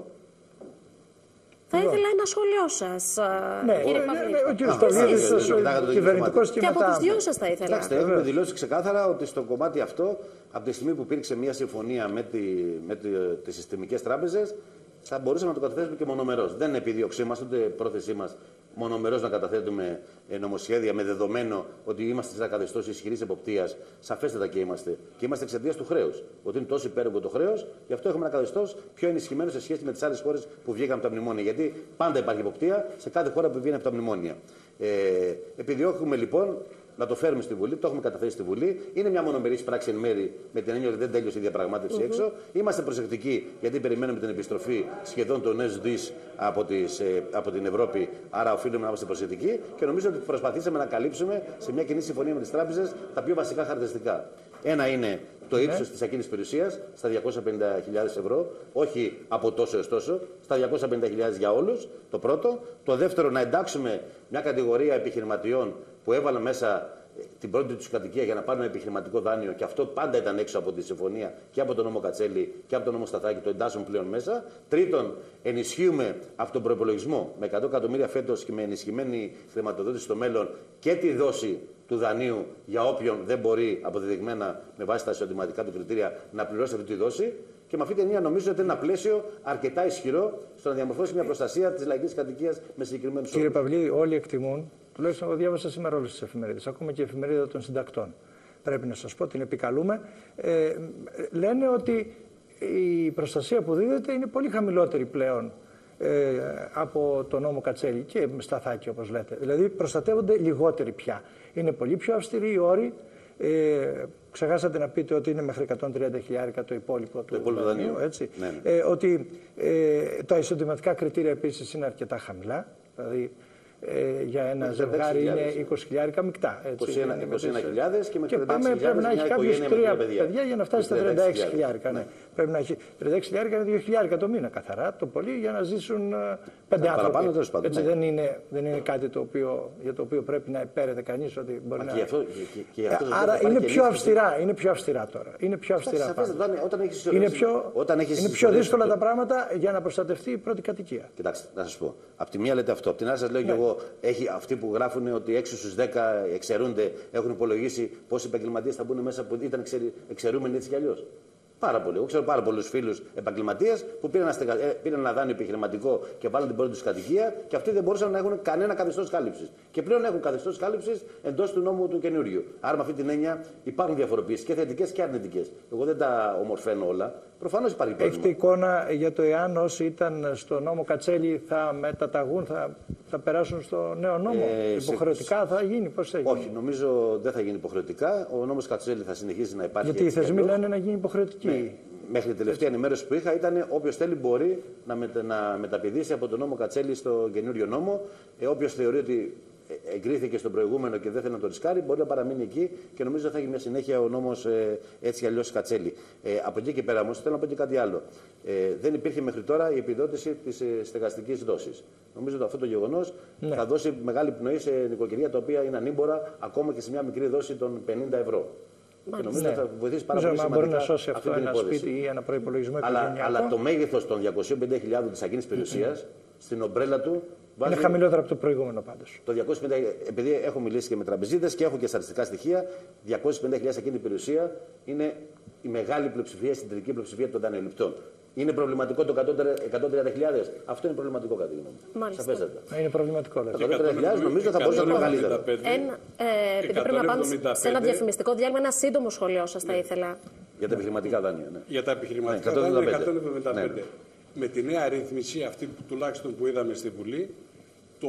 Θα ήθελα ένα σχόλιο σας, κύριε Παυλίδη. Ο κύριος Παυλίδης, κυβερνητικός και από τους δυο σας θα ήθελα. Κοιτάξτε, έχουμε δηλώσει ξεκάθαρα ότι στο κομμάτι αυτό, από τη στιγμή που υπήρξε μια συμφωνία με τις συστημικές τράπεζες, θα μπορούσαμε να το καταθέσουμε και μονομερός. Δεν είναι επιδίωξή μας, ούτε πρόθεσή μας μονομερός να καταθέτουμε νομοσχέδια με δεδομένο ότι είμαστε σε ένα καθεστώς ισχυρής εποπτείας. Σαφέστατα και είμαστε. Και είμαστε εξαιτίας του χρέους. Ότι είναι τόσο υπέρογκο το χρέος, γι' αυτό έχουμε ένα καθεστώς πιο ενισχυμένο σε σχέση με τις άλλες χώρες που βγήκαν από τα μνημόνια. Γιατί πάντα υπάρχει εποπτεία σε κάθε χώρα που βγαίνει από τα μνημόνια. Επιδιώκουμε λοιπόν να το φέρουμε στη Βουλή, το έχουμε καταθέσει στη Βουλή. Είναι μια μονομερής πράξη εν μέρη με την έννοια ότι δεν τέλειωσε η διαπραγμάτευση έξω. Είμαστε προσεκτικοί γιατί περιμένουμε την επιστροφή σχεδόν των νέων δις από την Ευρώπη. Άρα οφείλουμε να είμαστε προσεκτικοί και νομίζω ότι προσπαθήσαμε να καλύψουμε σε μια κοινή συμφωνία με τις τράπεζες τα πιο βασικά χαρακτηριστικά. Ένα είναι το ύψος της ακίνητης περιουσίας στα 250.000 ευρώ, όχι από τόσο έως τόσο, στα 250.000 για όλους, το πρώτο. Το δεύτερο, να εντάξουμε μια κατηγορία επιχειρηματιών που έβαλαν μέσα την πρώτη τους κατοικία για να πάρουν επιχειρηματικό δάνειο και αυτό πάντα ήταν έξω από τη συμφωνία και από τον νόμο Κατσέλη και από τον νόμο Σταθάκη, το εντάσσουν πλέον μέσα. Τρίτον, ενισχύουμε από τον προϋπολογισμό με 100 εκατομμύρια φέτος και με ενισχυμένη χρηματοδότηση στο μέλλον και τη δόση του δανείου για όποιον δεν μπορεί αποδεδειγμένα με βάση τα εισοδηματικά του κριτήρια να πληρώσει αυτή τη δόση. Και με αυτή την έννοια νομίζω ότι είναι ένα πλαίσιο αρκετά ισχυρό στο να διαμορφώσει μια προστασία της λαϊκής κατοικίας με συγκεκριμένους όρους. Κύριε Παυλίδη, όλοι εκτιμούν, τουλάχιστον εγώ διάβασα σήμερα όλες τις εφημερίδες, ακόμα και η εφημερίδα των συντακτών. Πρέπει να σας πω, την επικαλούμε. Λένε ότι η προστασία που δίδεται είναι πολύ χαμηλότερη πλέον από τον νόμο Κατσέλη και Σταθάκη, όπως λέτε. Δηλαδή προστατεύονται λιγότεροι πια. Είναι πολύ πιο αυστηροί οι όροι. Ξεχάσατε να πείτε ότι είναι μέχρι 130.000 το υπόλοιπο του δανείου. Έτσι. Ναι. Ότι τα εισοδηματικά κριτήρια επίσης είναι αρκετά χαμηλά. Δηλαδή για ένα ζευγάρι είναι 20.000 μεικτά. 21.000 και με 36.000 πρέπει να έχει κάποιος 3 παιδιά για να φτάσει στα 36.000. Ναι. Πρέπει να έχει 36.000 είναι 2.000 το μήνα καθαρά, το πολύ, για να ζήσουν 5 άνθρωποι. Έτσι, δεν είναι κάτι για το οποίο πρέπει να επέρεται κανείς ότι μπορεί να... Άρα είναι πιο αυστηρά τώρα. Είναι πιο αυστηρά. Είναι πιο δύσκολα τα πράγματα για να προστατευτεί η πρώτη κατοικία. Κοιτάξτε, να σας πω. Απ' τη μία λέτε αυτό. Απ' την άλλη σας λέω και εγώ, αυτοί που γράφουν ότι 6 στους 10 εξαιρούνται, έχουν υπολογίσει πόσοι επαγγελματίες θα μπουν μέσα που ήταν εξαιρούμενοι έτσι κι αλλιώς. Πάρα πολύ. Εγώ ξέρω πάρα πολλούς φίλους επαγγελματίες που πήραν ένα δάνειο επιχειρηματικό και βάλαν την πρώτη τους κατοικία και αυτοί δεν μπορούσαν να έχουν κανένα καθεστώς κάλυψης. Και πλέον έχουν καθεστώς κάλυψης εντός του νόμου του καινούριου. Άρα με αυτή την έννοια υπάρχουν διαφοροποιήσεις και θετικές και αρνητικές. Εγώ δεν τα ομορφαίνω όλα. Προφανώς υπάρχει πρόβλημα. Έχετε εικόνα για το εάν όσοι ήταν στο νόμο Κατσέλη θα μεταταγούν, θα περάσουν στο νέο νόμο? Υποχρεωτικά θα γίνει, πώς θα γίνει? Όχι, νομίζω δεν θα γίνει υποχρεωτικά. Ο νόμος Κατσέλη θα συνεχίσει να υπάρχει. Γιατί οι θεσμοί λένε να γίνει υποχρεωτική. Ναι. Μέχρι την τελευταία ενημέρωση που είχα ήταν όποιος θέλει μπορεί να μεταπηδήσει από τον νόμο Κατσέλη στο καινούριο νόμο. Όποιος θεωρεί ότι εγκρίθηκε στον προηγούμενο και δεν θέλει να το ρισκάρει, μπορεί να παραμείνει εκεί και νομίζω θα έχει μια συνέχεια ο νόμος έτσι αλλιώς Κατσέλη. Από εκεί και πέρα όμως θέλω να πω και κάτι άλλο. Δεν υπήρχε μέχρι τώρα η επιδότηση της στεγαστικής δόσης. Νομίζω ότι αυτό το γεγονός θα δώσει μεγάλη πνοή σε νοικοκυριά τα οποία είναι ανήμπορα ακόμα και σε μια μικρή δόση των 50 ευρώ. Και νομίζω ότι θα βοηθήσει πάρα πολύ σημαντικά. Μπορεί να σώσει αυτό ένα σπίτι ή ένα προϋπολογισμό οικογενειακό. Αλλά το μέγεθος των 250.000 της ακίνητης περιουσίας στην ομπρέλα του είναι χαμηλότερο από το προηγούμενο πάντως. Το 250, επειδή έχω μιλήσει και με τραπεζίτες και έχω και στατιστικά στοιχεία, 250.000 ακίνητη περιουσία είναι η μεγάλη πλειοψηφία, η συντηρητική πλειοψηφία των δανειοληπτών. Είναι προβληματικό το 130.000. Αυτό είναι προβληματικό κατά τη γνώμη μου. Σαφέστατα. Είναι προβληματικό. Το 130.000 νομίζω θα μπορούσε να είναι μεγαλύτερο. Επειδή πρέπει να πάμε σε ένα διαφημιστικό διάλειμμα, ένα σύντομο σχόλιο σας θα ήθελα. Για τα επιχειρηματικά δάνεια. Ναι. Για τα επιχειρηματικά δάνεια 175. Ναι. Με τη νέα ρύθμιση, αυτή τουλάχιστον που είδαμε στη Βουλή, το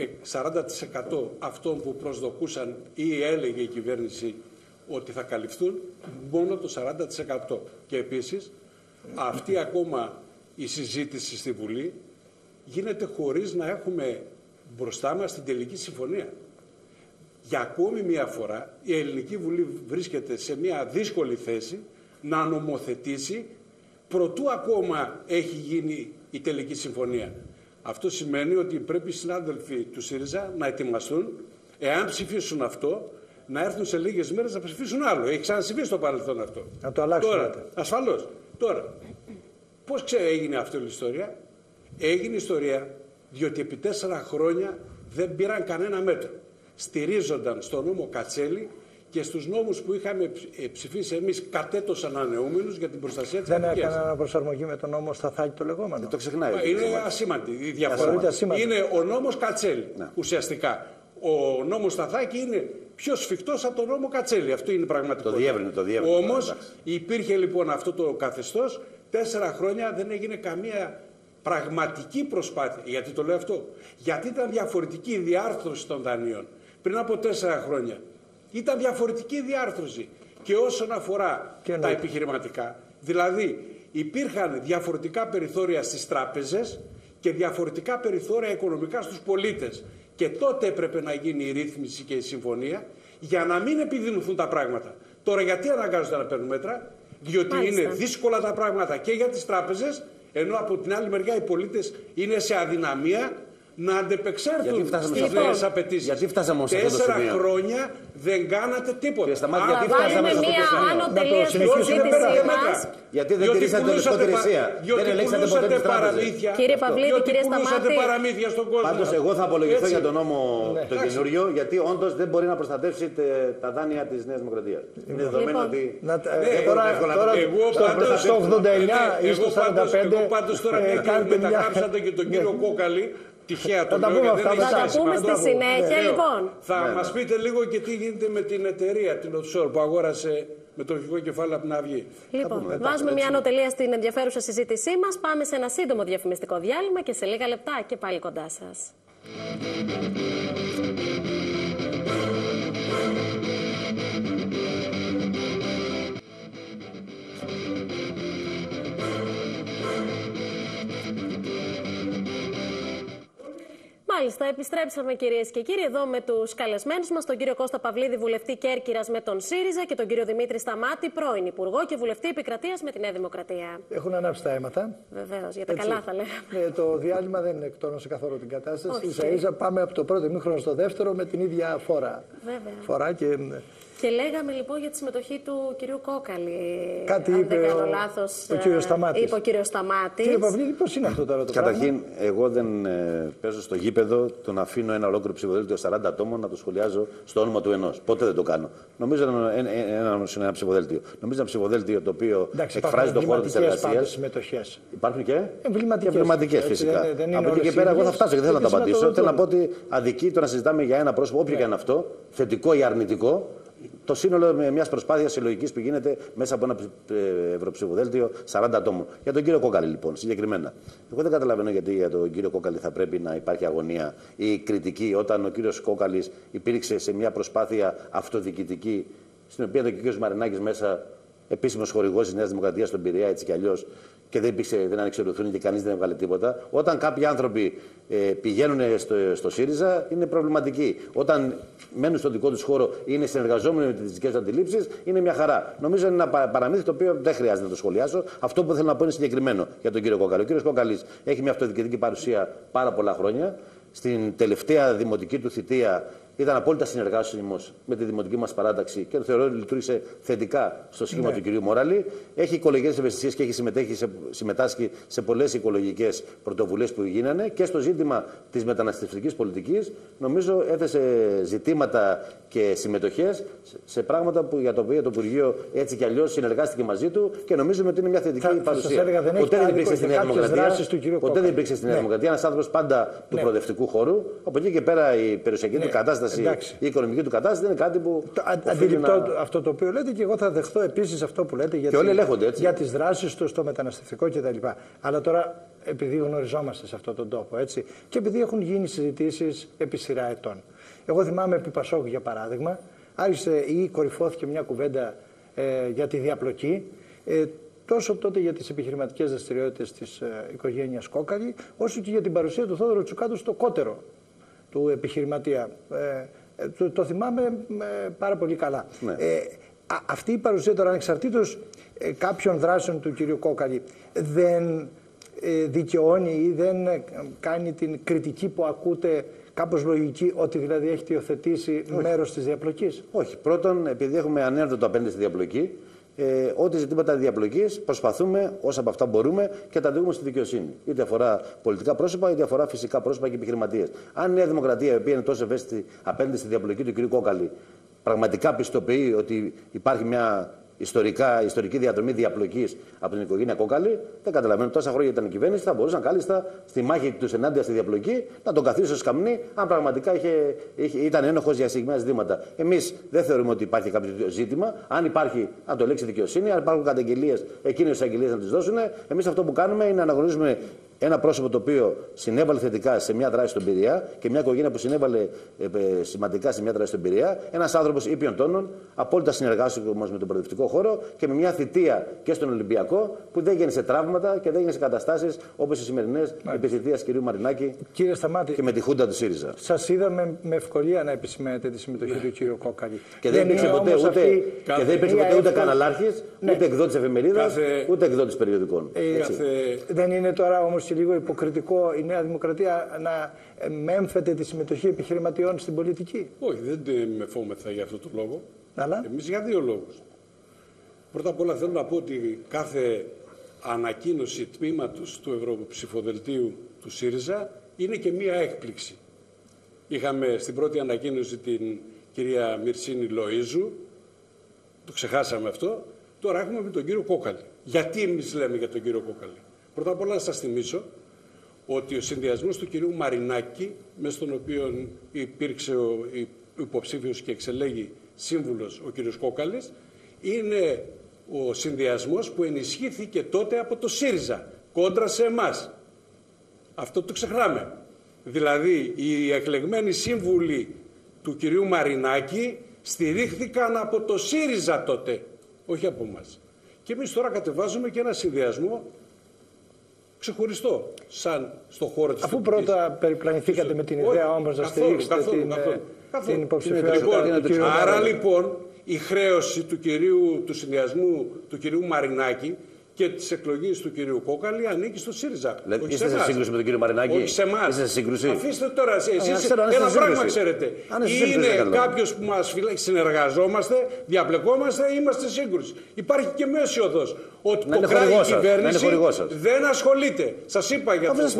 40% αυτών που προσδοκούσαν ή έλεγε η κυβέρνηση ότι θα καλυφθούν, μόνο το 40%. Και επίσης αυτή ακόμα η συζήτηση στη Βουλή γίνεται χωρίς να έχουμε μπροστά μας την τελική συμφωνία. Για ακόμη μία φορά η Ελληνική Βουλή βρίσκεται σε μία δύσκολη θέση να νομοθετήσει προτού ακόμα έχει γίνει η τελική συμφωνία. Αυτό σημαίνει ότι πρέπει οι συνάδελφοι του ΣΥΡΙΖΑ να ετοιμαστούν, εάν ψηφίσουν αυτό, να έρθουν σε λίγες μέρες να ψηφίσουν άλλο. Έχει ξανασυμβεί στο παρελθόν αυτό. Να το αλλάξουν. Τώρα, ασφαλώς. Τώρα, πώς έγινε αυτή η ιστορία? Έγινε ιστορία διότι επί 4 χρόνια δεν πήραν κανένα μέτρο. Στηρίζονταν στο νόμο Κατσέλη και στους νόμους που είχαμε ψηφίσει εμείς κατέτος ανανεούμενους για την προστασία της κατοικίας. Δεν έκαναν προσαρμογή με τον νόμο Σταθάκη το λεγόμενο. Το ξεχνάει. Είναι ασήμαντη η διαφορά. Είναι ο νόμος Κατσέλη ουσιαστικά. Ο νόμος Σταθάκη είναι πιο σφιχτός από τον νόμο Κατσέλη. Αυτό είναι πραγματικό. Το διεύρυνε. Όμως υπήρχε λοιπόν αυτό το καθεστώς. 4 χρόνια δεν έγινε καμία πραγματική προσπάθεια. Γιατί το λέω αυτό? Γιατί ήταν διαφορετική η διάρθρωση των δανείων. Πριν από 4 χρόνια ήταν διαφορετική η διάρθρωση. Και όσον αφορά τα επιχειρηματικά, δηλαδή υπήρχαν διαφορετικά περιθώρια στις τράπεζες και διαφορετικά περιθώρια οικονομικά στους πολίτες. Και τότε έπρεπε να γίνει η ρύθμιση και η συμφωνία για να μην επιδεινωθούν τα πράγματα. Τώρα γιατί αναγκάζονται να παίρνουν μέτρα? Διότι είναι δύσκολα τα πράγματα και για τις τράπεζες, ενώ από την άλλη μεριά οι πολίτες είναι σε αδυναμία να αντεπεξέλθουν στις νέες απαιτήσεις. Γιατί φτάσαμε σε αυτό το σημείο? 4 χρόνια δεν κάνατε τίποτα. Θα βάλουμε μία άνω τελεία στη συζήτησή μας. Γιατί δεν τηρήσατε την υπηρεσία? Δεν ελέγξατε ποτέ τις τράπεζες? Κύριε Παυλίδη, κύριε Σταμάτη. παραμύθια στον κόσμο. Πάντως εγώ θα απολογηθώ για τον νόμο το καινούριο, γιατί όντως δεν μπορεί να προστατεύσει τα δάνεια της Νέας Δημοκρατίας. Είναι δεδομένο ότι τώρα στο 89 ή στο 45 εγώ πάντως τώρα μεταγράψατε και τον κύριο Κόκαλη. Τυχαία το λέω, θα τα πούμε στη συνέχεια, λοιπόν. Θα μας πείτε λίγο και τι γίνεται με την εταιρεία, την Offshore, που αγόρασε με το αρχικό κεφάλαιο από την Αυγή. Λοιπόν, βάζουμε μια ανωτελεία στην ενδιαφέρουσα συζήτησή μας. Πάμε σε ένα σύντομο διαφημιστικό διάλειμμα και σε λίγα λεπτά και πάλι κοντά σας. Μάλιστα, επιστρέψαμε κυρίες και κύριοι εδώ με τους καλεσμένους μας, τον κύριο Κώστα Παυλίδη, βουλευτή Κέρκυρας με τον ΣΥΡΙΖΑ, και τον κύριο Δημήτρη Σταμάτη, πρώην Υπουργό και βουλευτή Επικρατείας με τη Νέα Δημοκρατία. Έχουν ανάψει τα αίματα. Βεβαίως, για τα καλά θα λέγαμε. Το διάλειμμα δεν εκτόνωσε καθόλου την κατάσταση. Ίσα-ίσα πάμε από το πρώτο ημίχρονο στο δεύτερο με την ίδια φορά. Και λέγαμε λοιπόν για τη συμμετοχή του κυρίου Κόκαλη. Κάτι είπε ο κύριος Σταμάτης. Είπε ο κύριος Σταμάτης. Κύριε Παυλίδη, πώς είναι αυτό τώρα το πράγμα? Καταρχήν, εγώ δεν παίζω στο γήπεδο το να αφήνω ένα ολόκληρο ψηφοδέλτιο 40 ατόμων να το σχολιάζω στο όνομα του ενός. Ποτέ δεν το κάνω. Νομίζω ένα ψηφοδέλτιο. Νομίζω ένα ψηφοδέλτιο το οποίο εκφράζει τον χώρο της εργασίας. Υπάρχουν και εμβληματικές φυσικά. Από εκεί και πέρα, εγώ θα φτάσω και δεν θέλω να το απαντήσω. Θέλω να πω ότι αδικεί το να συζητάμε για ένα πρόσωπο, όποιο και αν αυτό, θετικό ή αρνητικό. Το σύνολο μια προσπάθεια συλλογική που γίνεται μέσα από ένα ευρωψηφοδέλτιο 40 ατόμων. Για τον κύριο Κόκαλη, λοιπόν, συγκεκριμένα. Εγώ δεν καταλαβαίνω γιατί για τον κύριο Κόκαλη θα πρέπει να υπάρχει αγωνία ή κριτική όταν ο κύριος Κόκαλης υπήρξε σε μια προσπάθεια αυτοδιοικητική, στην οποία ήταν και ο κύριος Μαρινάκης μέσα, επίσημος χορηγός της Νέας Δημοκρατίας στον Πειραιά, έτσι κι αλλιώς, και δεν ανεξελουθούν και κανείς δεν έβγαλε τίποτα. Όταν κάποιοι άνθρωποι πηγαίνουν στο ΣΥΡΙΖΑ, είναι προβληματικοί. Όταν μένουν στον δικό τους χώρο ή είναι συνεργαζόμενοι με τις δικές τους αντιλήψεις, είναι μια χαρά. Νομίζω είναι ένα παραμύθι το οποίο δεν χρειάζεται να το σχολιάσω. Αυτό που θέλω να πω είναι συγκεκριμένο για τον κύριο Κόκαλη. Ο κύριος Κόκαλης έχει μια αυτοδιοικητική παρουσία πάρα πολλά χρόνια. Στην τελευταία δημοτική του θητεία ήταν απόλυτα συνεργάσιμος με τη δημοτική μας παράταξη και το θεωρώ ότι λειτουργήσε θετικά στο σχήμα του κυρίου Μοράλη. Έχει οικολογικές ευαισθησίες και έχει συμμετάσχει σε πολλές οικολογικές πρωτοβουλίες που γίνανε και στο ζήτημα της μεταναστευτικής πολιτικής. Νομίζω έθεσε ζητήματα και συμμετοχές σε πράγματα για τα οποία το Υπουργείο έτσι κι αλλιώς συνεργάστηκε μαζί του και νομίζουμε ότι είναι μια θετική παρουσία. Ποτέ δεν υπήρξε στη Νέα Δημοκρατία. Ποτέ δεν υπήρξε στη Νέα Δημοκρατία ένας άνθρωπος πάντα του προοδευτικού χώρου. Από εκεί και πέρα η περιουσιακή του κατάσταση κατάσταση, η οικονομική του κατάσταση είναι κάτι που. Αντιληπτό αυτό το οποίο λέτε, και εγώ θα δεχθώ επίσης αυτό που λέτε για τις δράσεις του στο μεταναστευτικό κτλ. Αλλά τώρα, επειδή γνωριζόμαστε σε αυτόν τον τόπο, έτσι, και επειδή έχουν γίνει συζητήσεις επί σειρά ετών. Εγώ θυμάμαι επί Πασόκ, για παράδειγμα, άρχισε ή κορυφώθηκε μια κουβέντα για τη διαπλοκή. Τόσο τότε για τις επιχειρηματικές δραστηριότητες της οικογένειας Κόκαλη, όσο και για την παρουσία του Θόδωρου Τσουκάτου στο κότερο του επιχειρηματία. Το θυμάμαι πάρα πολύ καλά. Ναι. Αυτή η παρουσία τώρα, ανεξαρτήτως κάποιων δράσεων του κυρίου Κόκαλη, δεν δικαιώνει ή δεν κάνει την κριτική που ακούτε κάπως λογική, ότι δηλαδή έχετε υιοθετήσει μέρος της διαπλοκής? Όχι. Πρώτον, επειδή έχουμε ανέρδοτο απέναντι στη διαπλοκή, ό,τι ζητήματα διαπλοκής προσπαθούμε όσα από αυτά μπορούμε και τα αντίγουμε στη δικαιοσύνη. Είτε αφορά πολιτικά πρόσωπα, είτε αφορά φυσικά πρόσωπα και επιχειρηματίες. Αν η Νέα Δημοκρατία, η οποία είναι τόσο ευαίσθητη απέναντι στη διαπλοκή του κ. Κόκαλη, πραγματικά πιστοποιεί ότι υπάρχει μια ιστορική διαδρομή διαπλοκής από την οικογένεια Κόκαλη, δεν καταλαβαίνω. Τόσα χρόνια ήταν η κυβέρνηση, θα μπορούσαν κάλλιστα στη μάχη του ενάντια στη διαπλοκή να τον καθίσει στο σκαμνί, αν πραγματικά ήταν ένοχος για συγκεκριμένα ζητήματα. Εμείς δεν θεωρούμε ότι υπάρχει κάποιο ζήτημα. Αν υπάρχει, να το ελέγξει η δικαιοσύνη, αν υπάρχουν καταγγελίες, εκείνες τις αγγελίες να τις δώσουν. Εμείς αυτό που κάνουμε είναι να αναγνωρίζουμε ένα πρόσωπο το οποίο συνέβαλε θετικά σε μια δράση στον Πειραιά και μια οικογένεια που συνέβαλε σημαντικά σε μια δράση στον Πειραιά. Ένας άνθρωπος ήπιων τόνων, απόλυτα συνεργάσιμος με τον προοδευτικό χώρο και με μια θητεία και στον Ολυμπιακό που δεν γέννησε τραύματα και δεν γέννησε καταστάσεις όπως οι σημερινές επιθυμίες κ. Μαρινάκη και με τη χούντα του ΣΥΡΙΖΑ. Σας είδαμε με ευκολία να επισημαίνετε τη συμμετοχή του κ. Κόκαλη. Και δεν υπήρξε ποτέ ούτε καναλάρχης, ούτε εκδότης εφημερίδας, ούτε εκδότης περιοδικών. Δεν είναι τώρα όμως και λίγο υποκριτικό η Νέα Δημοκρατία να μέμφεται τη συμμετοχή επιχειρηματιών στην πολιτική? Όχι, δεν με φόμεθα για αυτό το λόγο. Αλλά εμείς για δύο λόγους. Πρώτα απ' όλα θέλω να πω ότι κάθε ανακοίνωση τμήματος του Ευρωψηφοδελτίου του ΣΥΡΙΖΑ είναι και μία έκπληξη. Είχαμε στην πρώτη ανακοίνωση την κυρία Μυρσίνη Λοΐζου, το ξεχάσαμε αυτό, τώρα έχουμε με τον κύριο Κόκαλη. Γιατί εμείς λέμε για τον κύριο Κόκαλη? Πρώτα απ' όλα να σας θυμίσω ότι ο συνδυασμός του κυρίου Μαρινάκη, μέσα στον οποίο υπήρξε ο υποψήφιος και εξελέγει σύμβουλος ο κύριος Κόκαλης, είναι ο συνδυασμός που ενισχύθηκε τότε από το ΣΥΡΙΖΑ κόντρα σε εμάς. Αυτό το ξεχνάμε. Δηλαδή οι εκλεγμένοι σύμβουλοι του κυρίου Μαρινάκη στηρίχθηκαν από το ΣΥΡΙΖΑ τότε, όχι από εμάς. Και εμείς τώρα κατεβάζουμε και ένα συνδυασμό ξεχωριστό, σαν στο χώρο της. Αφού πρώτα περιπλανηθήκατε με την ιδέα όμως να στηρίξετε την υποψηφιότητα του κυρίου. Άρα λοιπόν η χρέωση του συνδυασμού του κυρίου Μαρινάκη και της εκλογής του κυρίου Κόκαλη ανήκει στο ΣΥΡΙΖΑ. Είστε σε σύγκρουση με τον κύριο Μαρινάκη? Όχι σε εμάς. Είστε σε σύγκρουση? Αφήστε τώρα εσείς ένα πράγμα ξέρετε. Είναι κάποιος που μας συνεργαζόμαστε, διαπλεκόμαστε, είμαστε σε σύγκρουση. Υπάρχει και μέση οδός. Ότι το κράτος, η κυβέρνηση δεν ασχολείται. Σας είπα για αυτό.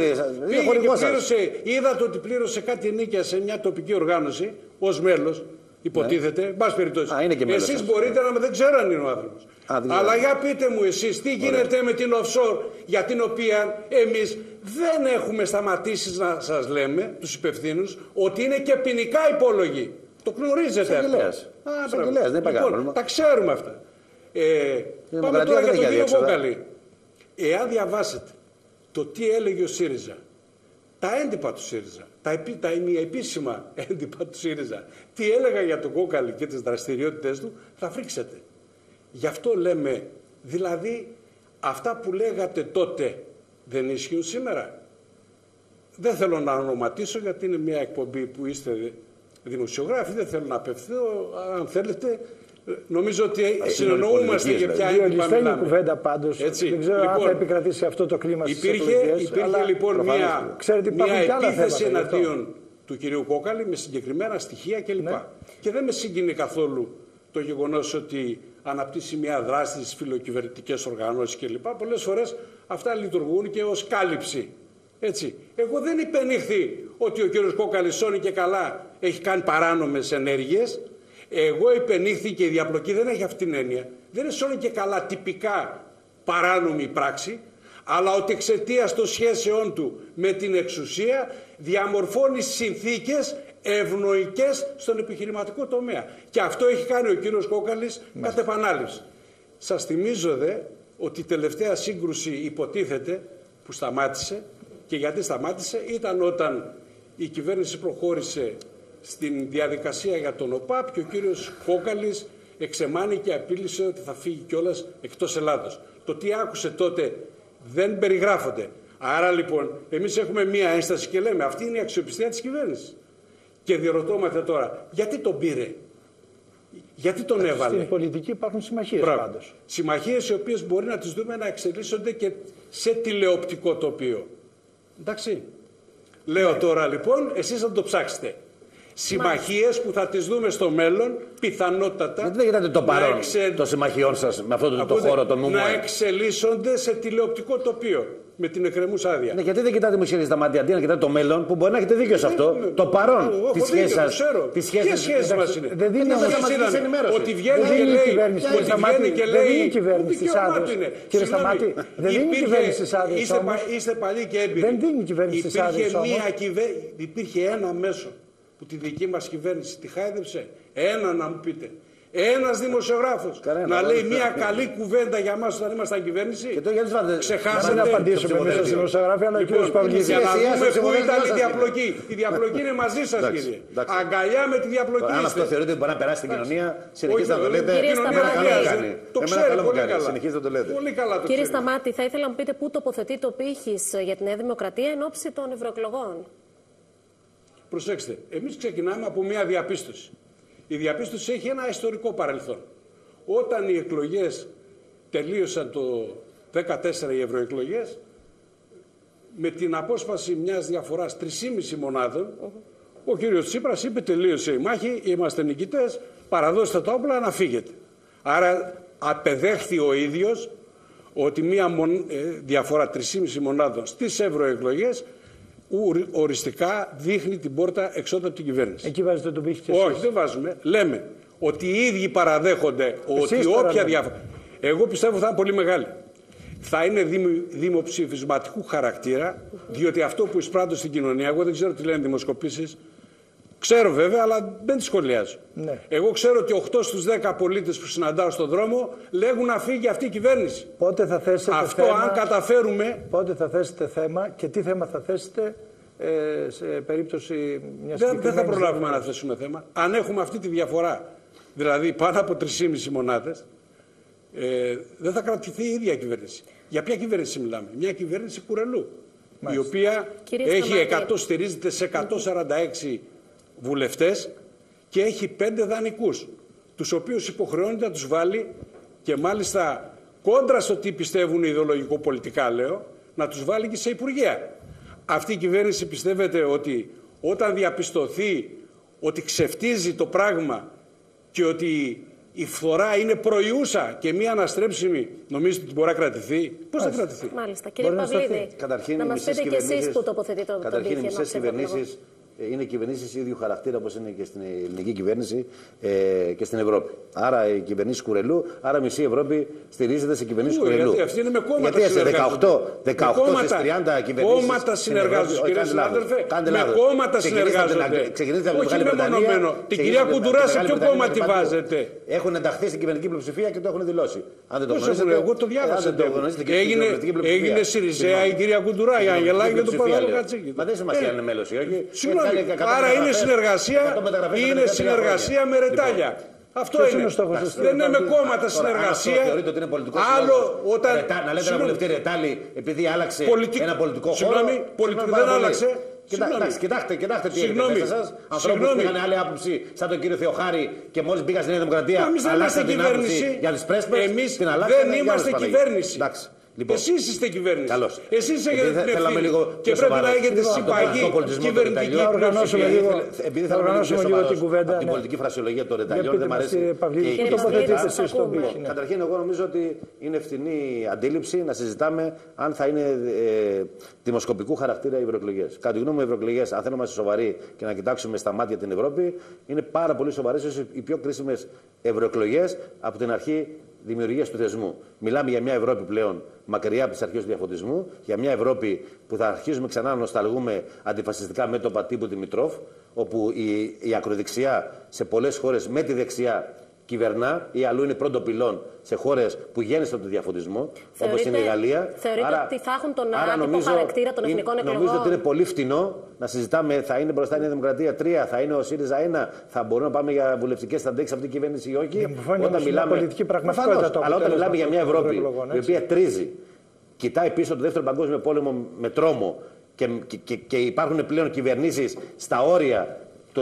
Είδατε ότι πλήρωσε κάτι ενίκεια σε μια τοπική οργάνωση ως μέλος. Υποτίθεται, εν πάση περιπτώσει. Εσείς μπορείτε να δεν ξέρω αν είναι ο άνθρωπος. Αλλά για πείτε μου εσείς τι γίνεται με την offshore, για την οποία εμείς δεν έχουμε σταματήσει να σας λέμε, τους υπευθύνους, ότι είναι και ποινικά υπόλογοι. Το γνωρίζετε αυτό. Λοιπόν, τα ξέρουμε αυτά. Πάμε τώρα για τον κύριο Κόκαλη. Εάν διαβάσετε το τι έλεγε ο ΣΥΡΙΖΑ, τα έντυπα του ΣΥΡΙΖΑ, τα ημιεπίσημα έντυπα του ΣΥΡΙΖΑ, τι έλεγα για τον Κόκαλη και τις δραστηριότητες του, θα φρίξετε. Γι' αυτό λέμε, δηλαδή, αυτά που λέγατε τότε δεν ισχύουν σήμερα. Δεν θέλω να ονοματίσω γιατί είναι μια εκπομπή που είστε δημοσιογράφοι, δεν θέλω να απευθύνω, αν θέλετε. Νομίζω ότι συνεννοούμαστε για ποια έντυπα μιλάμε. Κουβέντα πάντως. Δεν ξέρω αν θα επικρατήσει αυτό το κλίμα στις εκλογές. Υπήρχε λοιπόν μια επίθεση εναντίον του κυρίου Κόκαλη με συγκεκριμένα στοιχεία κλπ. Ναι. Και δεν με συγκινεί καθόλου το γεγονός ότι αναπτύσσει μια δράση στις φιλοκυβερνητικές οργανώσεις κλπ. Πολλές φορές αυτά λειτουργούν και ως κάλυψη. Έτσι. Εγώ δεν υπενήχθη ότι ο κύριος Κόκαλης σώνει και καλά έχει κάνει παράνομες ενέργειες. Εγώ υπενήχθη και η διαπλοκή δεν έχει αυτή την έννοια. Δεν είναι σώνει και καλά τυπικά παράνομη πράξη, αλλά ότι εξαιτίας των σχέσεών του με την εξουσία διαμορφώνει συνθήκες ευνοϊκές στον επιχειρηματικό τομέα. Και αυτό έχει κάνει ο κύριος Κόκαλης κατ' επανάληψη. Σας θυμίζω ότι η τελευταία σύγκρουση υποτίθεται που σταμάτησε, και γιατί σταμάτησε, ήταν όταν η κυβέρνηση προχώρησε στην διαδικασία για τον ΟΠΑΠ και ο κύριος Κόκαλης εξεμάνει και απείλησε ότι θα φύγει κιόλας εκτός Ελλάδος. Το τι άκουσε τότε δεν περιγράφονται. Άρα λοιπόν εμείς έχουμε μία ένσταση και λέμε αυτή είναι η αξιοπιστία της κυβέρνησης. Και διερωτώμαστε τώρα γιατί τον πήρε, γιατί τον έβαλε. Στην πολιτική υπάρχουν συμμαχίες πάντως. Συμμαχίες οι οποίες μπορεί να τις δούμε να εξελίσσονται και σε τηλεοπτικό τοπίο. Εντάξει. Λέω τώρα λοιπόν, εσείς θα το ψάξετε. Συμμαχίες που θα τις δούμε στο μέλλον, πιθανότατα. Γιατί δεν κοιτάτε το παρόν των συμμαχιών σας με αυτόν τον χώρο, τον νούμερο. Να εξελίσσονται σε τηλεοπτικό τοπίο με την εκκρεμούσα άδεια. Ναι, γιατί δεν κοιτάτε μουσική στα μάτια, αντί να κοιτάτε το μέλλον, που μπορεί να έχετε δίκιο σε αυτό. Το παρόν τη σχέση σας. Τι σχέση μας είναι. Δεν δίνει ότι βγαίνει και λέει. Δεν δίνει κυβέρνηση στις άδειες. Κύριε Σταμάτη, δεν δίνει κυβέρνηση στις άδειες. Είστε παλιοί και έμπειροι. Δεν δίνει κυβέρνηση στις άδειες. Υπήρχε ένα μέσο που τη δική μας κυβέρνηση τη χάιδεψε. Ένα να μου πείτε. Ένας δημοσιογράφος να λέει μια καλή κουβέντα για μας όταν ήμασταν κυβέρνηση. Και το ξεχάσατε. Δεν απαντήσουμε εμείς ως δημοσιογράφοι, αλλά ο κύριος Παυλίδης. Για να δούμε πού ήταν η διαπλοκή. Η διαπλοκή είναι μαζί σας, κύριε. Αγκαλιά με τη διαπλοκή. Αν αυτό θεωρείτε ότι μπορεί να περάσει στην κοινωνία, συνεχίζετε να το λέτε. Το ξέρω πολύ καλά. Συνεχίζετε να το λέτε. Κύριε Σταμάτη, θα ήθελα να μου πείτε πού τοποθετείται ο πύχης για τη Νέα Δημοκρατία εν ώψη των ευρωεκλογών. Προσέξτε, εμείς ξεκινάμε από μια διαπίστωση. Η διαπίστωση έχει ένα ιστορικό παρελθόν. Όταν οι εκλογές τελείωσαν το 2014, οι ευρωεκλογές, με την απόσπαση μιας διαφοράς 3,5 μονάδων, ο κύριος Τσίπρας είπε τελείωσε η μάχη, είμαστε νικητές, παραδώστε τα όπλα να φύγετε. Άρα απεδέχθη ο ίδιος ότι μια διαφορά 3,5 μονάδων στις ευρωεκλογές οριστικά δείχνει την πόρτα εξώτα από την κυβέρνηση. Εκεί βάζετε τον πύχη και εσείς. Όχι, δεν βάζουμε. Λέμε ότι οι ίδιοι παραδέχονται ότι όποια διαφορά. Εγώ πιστεύω θα είναι πολύ μεγάλη. Θα είναι δημοψηφισματικού χαρακτήρα, διότι αυτό που εισπράττω στην κοινωνία, εγώ δεν ξέρω τι λένε δημοσκοπήσεις. Ξέρω βέβαια, αλλά δεν τις σχολιάζω. Ναι. Εγώ ξέρω ότι 8 στους 10 πολίτες που συναντάω στον δρόμο λέγουν να φύγει αυτή η κυβέρνηση. Πότε θα θέσετε αυτό θέμα, αν καταφέρουμε. Πότε θα θέσετε θέμα και τι θέμα θα θέσετε σε περίπτωση μιας συγκεκριμένης. Δεν θα προλάβουμε να θέσουμε θέμα. Αν έχουμε αυτή τη διαφορά, δηλαδή πάνω από 3,5 μονάδες, δεν θα κρατηθεί η ίδια κυβέρνηση. Για ποια κυβέρνηση μιλάμε? Μια κυβέρνηση Κουρελού. Μάλιστα. Η οποία στηρίζεται σε 146 βουλευτές και έχει 5 δανεικούς, τους οποίους υποχρεώνεται να τους βάλει, και μάλιστα κόντρα στο τι πιστεύουν ιδεολογικό-πολιτικά λέω, να τους βάλει και σε υπουργεία. Αυτή η κυβέρνηση πιστεύετε ότι όταν διαπιστωθεί ότι ξεφτίζει το πράγμα και ότι η φθορά είναι προϊούσα και μία αναστρέψιμη, νομίζετε ότι μπορεί να κρατηθεί? Πώς θα κρατηθεί? Μάλιστα. Κύριε Παυλίδη, να μας πείτε και εσείς που τοποθετείτε τον πύχη ενός ευρωεκλογών. Είναι κυβερνήσεις ίδιου χαρακτήρα όπως είναι και στην ελληνική κυβέρνηση και στην Ευρώπη. Άρα η κυβερνήση Κουρελού, άρα μισή Ευρώπη στηρίζεται σε κυβερνήσεις Κουρελού. Γιατί αυτή είναι με κόμματα. Γιατί σε 18 στις 30 κυβερνήσεις. Κόμματα συνεργάζονται, κύριε συνάδελφε. Με κόμματα συνεργάζονται. Ξεκινήσετε από όχι μεμονωμένο. Την κυρία Κουντουρά σε ποιο κόμμα τη βάζετε? Έχουν ενταχθεί στην κυβερνητική πλειοψηφία και το έχουν δηλώσει. Αν δεν το γνωρίζετε, εγώ το διάβασα. Έγινε Συριζέα η κυρία Κουντουρά, η Αγγελάκη και το Παπαδόπουλο Κατσίκη. Μα δεν σημασία αν είναι μέλος ή όχι. Άρα είναι συνεργασία με ρετάλια. Αυτό είναι. Δεν είναι με κόμματα συνεργασία. Θεωρείτε ότι είναι πολιτικό όταν. Να λέτε ένα βουλευτή ρετάλι επειδή άλλαξε ένα πολιτικό χώρο. Συγγνώμη, δεν άλλαξε. Κοιτάξτε τι έγινε μέσα σας. Ανθρώπους που είχαν άλλη άποψη, σαν τον κύριο Θεοχάρη, και μόλις πήγα στη Νέα Δημοκρατία, αλλάξαν την άποψη για τις πρέσπες. Εμείς δεν είμαστε κυβέρνηση. Λοιπόν, εσείς είστε κυβέρνηση. Καλώς. Εσείς έχετε την ευθύνη και πρέπει να έχετε συμπαγή κυβερνητική πλειοψηφία. Επειδή θα οργανώσουμε λίγο την κουβέντα. Από την πολιτική φρασιολογία των ρεταλιών δεν μ' αρέσει. Καταρχήν, εγώ νομίζω ότι είναι ευθυνή αντίληψη να συζητάμε αν θα είναι δημοσκοπικού χαρακτήρα οι ευρωεκλογές. Κατά τη γνώμη μου, οι ευρωεκλογές, αν θέλουμε να είμαστε σοβαροί και να κοιτάξουμε στα μάτια την Ευρώπη, είναι πάρα πολύ σοβαρές, οι πιο κρίσιμες ευρωεκλογές από την αρχή δημιουργίας του θεσμού. Μιλάμε για μια Ευρώπη πλέον μακριά από τις αρχές του διαφωτισμού, για μια Ευρώπη που θα αρχίζουμε ξανά να νοσταλγούμε αντιφασιστικά μέτωπα τύπου Δημητρόφ, όπου η ακροδεξιά σε πολλές χώρες με τη δεξιά κυβερνά ή αλλού είναι πρώτο πυλών σε χώρες που γέννησαν τον διαφωτισμό, όπως είναι η Γαλλία. Θεωρείτε ότι θα έχουν τον άτυπο χαρακτήρα των εθνικών εκλογών? Νομίζω ότι είναι πολύ φτηνό να συζητάμε, θα είναι μπροστά η Νέα Δημοκρατία 3, θα είναι ο ΣΥΡΙΖΑ 1, θα μπορούμε να πάμε για βουλευτικές, θα αντέξει αυτή η κυβέρνηση ή όχι. Όταν μιλάμε πολιτική πραγματικότητα. Αλλά όταν μιλάμε για μια Ευρώπη η οποία τρίζει, κοιτάει πίσω το Δεύτερο Παγκόσμιο Πόλεμο με τρόμο και υπάρχουν πλέον κυβερνήσεις στα όρια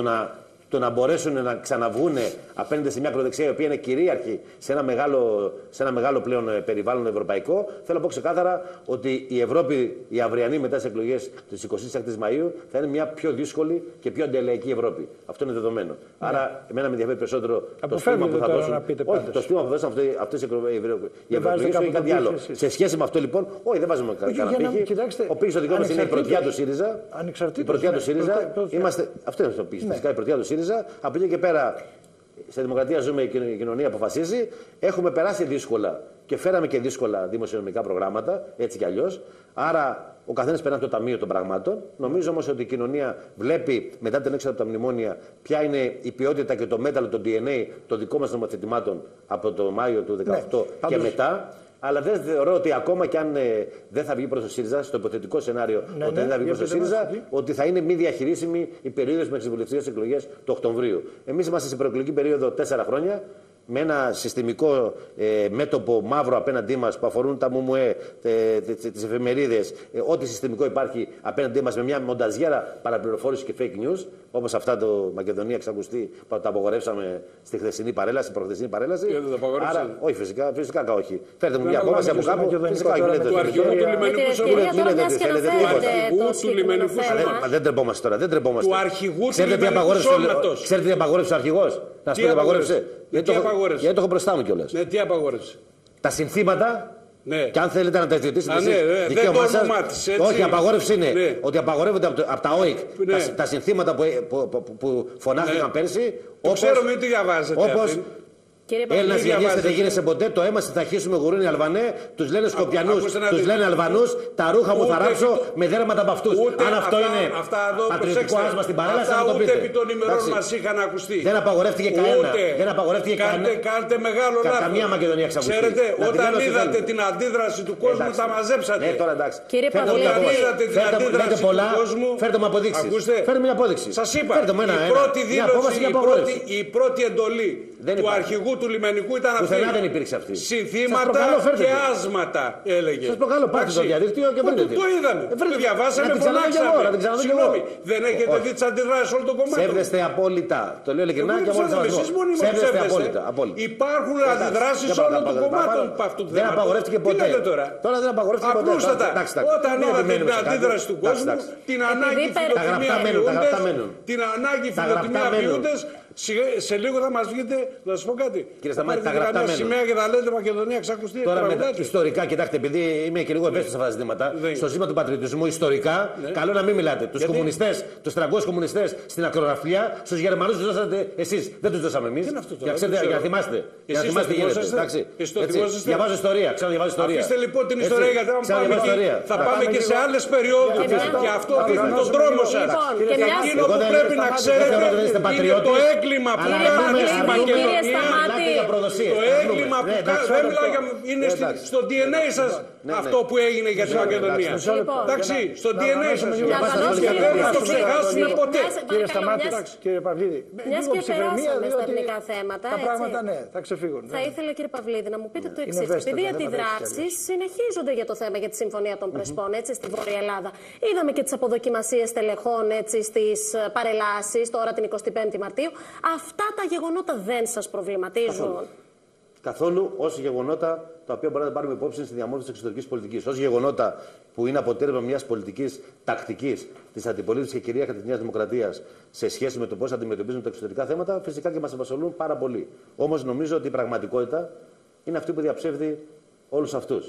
το να μπορέσουν να ξαναβγούν απέναντι σε μια ακροδεξιά η οποία είναι κυρίαρχη σε ένα μεγάλο πλέον περιβάλλον ευρωπαϊκό, θέλω να πω ξεκάθαρα ότι η Ευρώπη, η αυριανή μετά τις εκλογές της 26ης Μαΐου, θα είναι μια πιο δύσκολη και πιο αντελεϊκή Ευρώπη. Αυτό είναι δεδομένο. Ναι. Άρα, εμένα με ενδιαφέρει περισσότερο το στήμα που θα δώσουν. Όχι, το στήμα που θα δώσουν αυτές οι ευρωεκλογές ή κάτι άλλο. Σε σχέση με αυτό λοιπόν, όχι, δεν βάζουμε κανένα πύχη. Ο πύχης ο δικός μας είναι η πρωτιά του ΣΥΡΙΖΑ. Η πρωτιά του ΣΥΡΙΖΑ. Αυτό είναι το πύχη. Φυσικά η πρωτιά του ΣΥΡΙΖΑ. Από εκεί και πέρα. Στη δημοκρατία ζούμε, η κοινωνία αποφασίζει. Έχουμε περάσει δύσκολα και φέραμε και δύσκολα δημοσιονομικά προγράμματα, έτσι κι αλλιώς. Άρα ο καθένας περνάει από το ταμείο των πραγμάτων. Νομίζω όμως ότι η κοινωνία βλέπει μετά την έξοδο από τα μνημόνια ποια είναι η ποιότητα και το μέταλλο, το DNA των δικών μας νομοθετημάτων από το Μάιο του 2018 και μετά. Αλλά δεν θεωρώ ότι ακόμα και αν δεν θα βγει προς το ΣΥΡΙΖΑ, στο υποθετικό σενάριο ότι δεν θα βγει προς το ΣΥΡΙΖΑ, ότι θα είναι μη διαχειρίσιμη η περίοδος μέχρι τις βουλευτικές εκλογές του Οκτωβρίου. Εμείς είμαστε σε προεκλογική περίοδο 4 χρόνια. Με ένα συστημικό μέτωπο μαύρο απέναντί μας που αφορούν τα ΜΟΜΟΕ, τις εφημερίδες, ό,τι συστημικό υπάρχει απέναντί μας με μια μονταζιέρα παραπληροφόρηση και fake news, όπως αυτά το Μακεδονία εξακουστεί που τα απογορεύσαμε στη χθεσινή παρέλαση, προχθεσινή παρέλαση. Άρα, όχι φυσικά όχι. Φέρτε μου μια απόφαση από κάπου. Φυσικά όχι. Του αρχηγού του λιμενικού σώματος. Δεν τρεπόμαστε τώρα. Του αρχηγού του λιμενικού σώματος. Ξέρετε τι απαγόρευσε ο αρχηγός? Να σου πει τι απαγόρευσε. Γιατί το έχω μπροστά μου κιόλας. Ναι, τι απαγόρευσε? Τα συνθήματα. Ναι. Και αν θέλετε να τα ιδιωτήσετε εσείς, δικαίωμά σας. Όχι, απαγόρευση είναι ότι απαγορεύονται από τα ΟΙΚ τα συνθήματα που φωνάχθηκαν πέρσι. Το ξέρω, μην τη διαβάζετε. Έλληνας γεννιέστε δεν γίνεσαι ποτέ, το αίμα θα αρχίσουμε γουρούνι Αλβανέ, τους λένε Σκοπιανούς, τους λένε Αλβανούς, τα ρούχα μου θα ράψω με δέρματα από αυτούς. Αν αυτό είναι πατριωτικό άσμα στην παρέλαση, θα το πείτε. Ούτε επί των ημερών μας είχαν ακουστεί. Δεν απαγορεύτηκε κανένα. Δεν απαγορεύτηκε κανένα. Κάντε μεγάλο λάθος. Καμία Μακεδονία εξακουστεί. Ξέρετε, όταν είδατε την αντίδραση του κόσμου, τα μαζέψατε. Τώρα εντάξει. Όταν είδατε την αντίδραση του κόσμου. Φέρτε μου αποδείξεις. Φέρτε μια απόδειξη. Σας είπα, η πρώτη δήλωση, η πρώτη εντολή του αρχηγού του λιμενικού ήταν αυτή. Πουθενά δεν υπήρξε αυτή. Συνθήματα και άσματα έλεγε. Σας προκαλώ, πάτε στο διαδίκτυο και βρείτε. Το είδαμε. Το διαβάσαμε, φωνάξαμε. Συγγνώμη, δεν έχετε δει τις αντιδράσεις όλων των κομμάτων? Ψεύδεστε απόλυτα. Το λέω ειλικρινά και μόλις θα εσείς μόνοι μας ψεύδεστε. Υπάρχουν αντιδράσεις όλων των κομμάτων από αυτού του θέματος. Δεν απαγορεύτηκε ποτέ. Τώρα δεν απαγορεύτηκε ποτέ. Απλούστατα, όταν είδατε την αντίδραση του κόσμου, την ανάγκη φιλοτιμία, σε λίγο θα μας βγείτε, να σας πω κάτι. Κύριε Σταμάτη, τα γραπτά μένουν. Σημαία και θα λέτε Μακεδονία εξακουστεί. Τώρα ιστορικά, κοιτάξτε, επειδή είμαι και λίγο ευαίσθητος σε αυτά τα ζητήματα, στο ζήτημα του πατριωτισμού, ιστορικά, καλό να μην μιλάτε. Τους κομμουνιστές, τους 300 κομμουνιστές στην ακρογραφία, στους Γερμανούς τους δώσατε εσείς. Δεν τους δώσαμε εμείς. Για να θυμάστε. Για να θυμάστε τι γίνεται. Διαβάζω ιστορία. Ξαναδιαβάζω ιστορία. Αφήστε λοιπόν την ιστορία, γιατί θα πάμε και σε άλλες περιόδους. Και αυτό δείχνει τον δρόμο σας. Εκείνο που πρέπει να ξέρετε είναι το έγκλημα που κάνετε στην Μακεδονία. Το έγκλημα που κάνετε είναι στο DNA σας αυτό που έγινε για τη Μακεδονία. Εντάξει, στο DNA σας. Και δεν θα το ξεχάσουμε ποτέ. Κύριε Σταμάτη, κύριε Παυλίδη. Μιας και περάσαμε στα εθνικά θέματα. Τα πράγματα ναι, θα ξεφύγουν. Θα ήθελα κύριε Παυλίδη να μου πείτε το εξής. Επειδή οι αντιδράσεις συνεχίζονται για το θέμα για τη Συμφωνία των Πρεσπών στη Βόρεια Ελλάδα. Είδαμε και τις αποδοκιμασίες τελεχών στις παρελάσεις τώρα την 25η Μαρτίου. Αυτά τα γεγονότα δεν σας προβληματίζουν? Καθόλου ως γεγονότα τα οποία μπορούμε να πάρουμε υπόψη στη διαμόρφωση της εξωτερικής πολιτικής. Ως γεγονότα που είναι αποτέλεσμα μιας πολιτικής τακτικής της αντιπολίτευσης και κυρίαρχα της Νέας Δημοκρατίας σε σχέση με το πώς αντιμετωπίζουν τα εξωτερικά θέματα, φυσικά και μας απασχολούν πάρα πολύ. Όμως νομίζω ότι η πραγματικότητα είναι αυτή που διαψεύδει όλους αυτούς.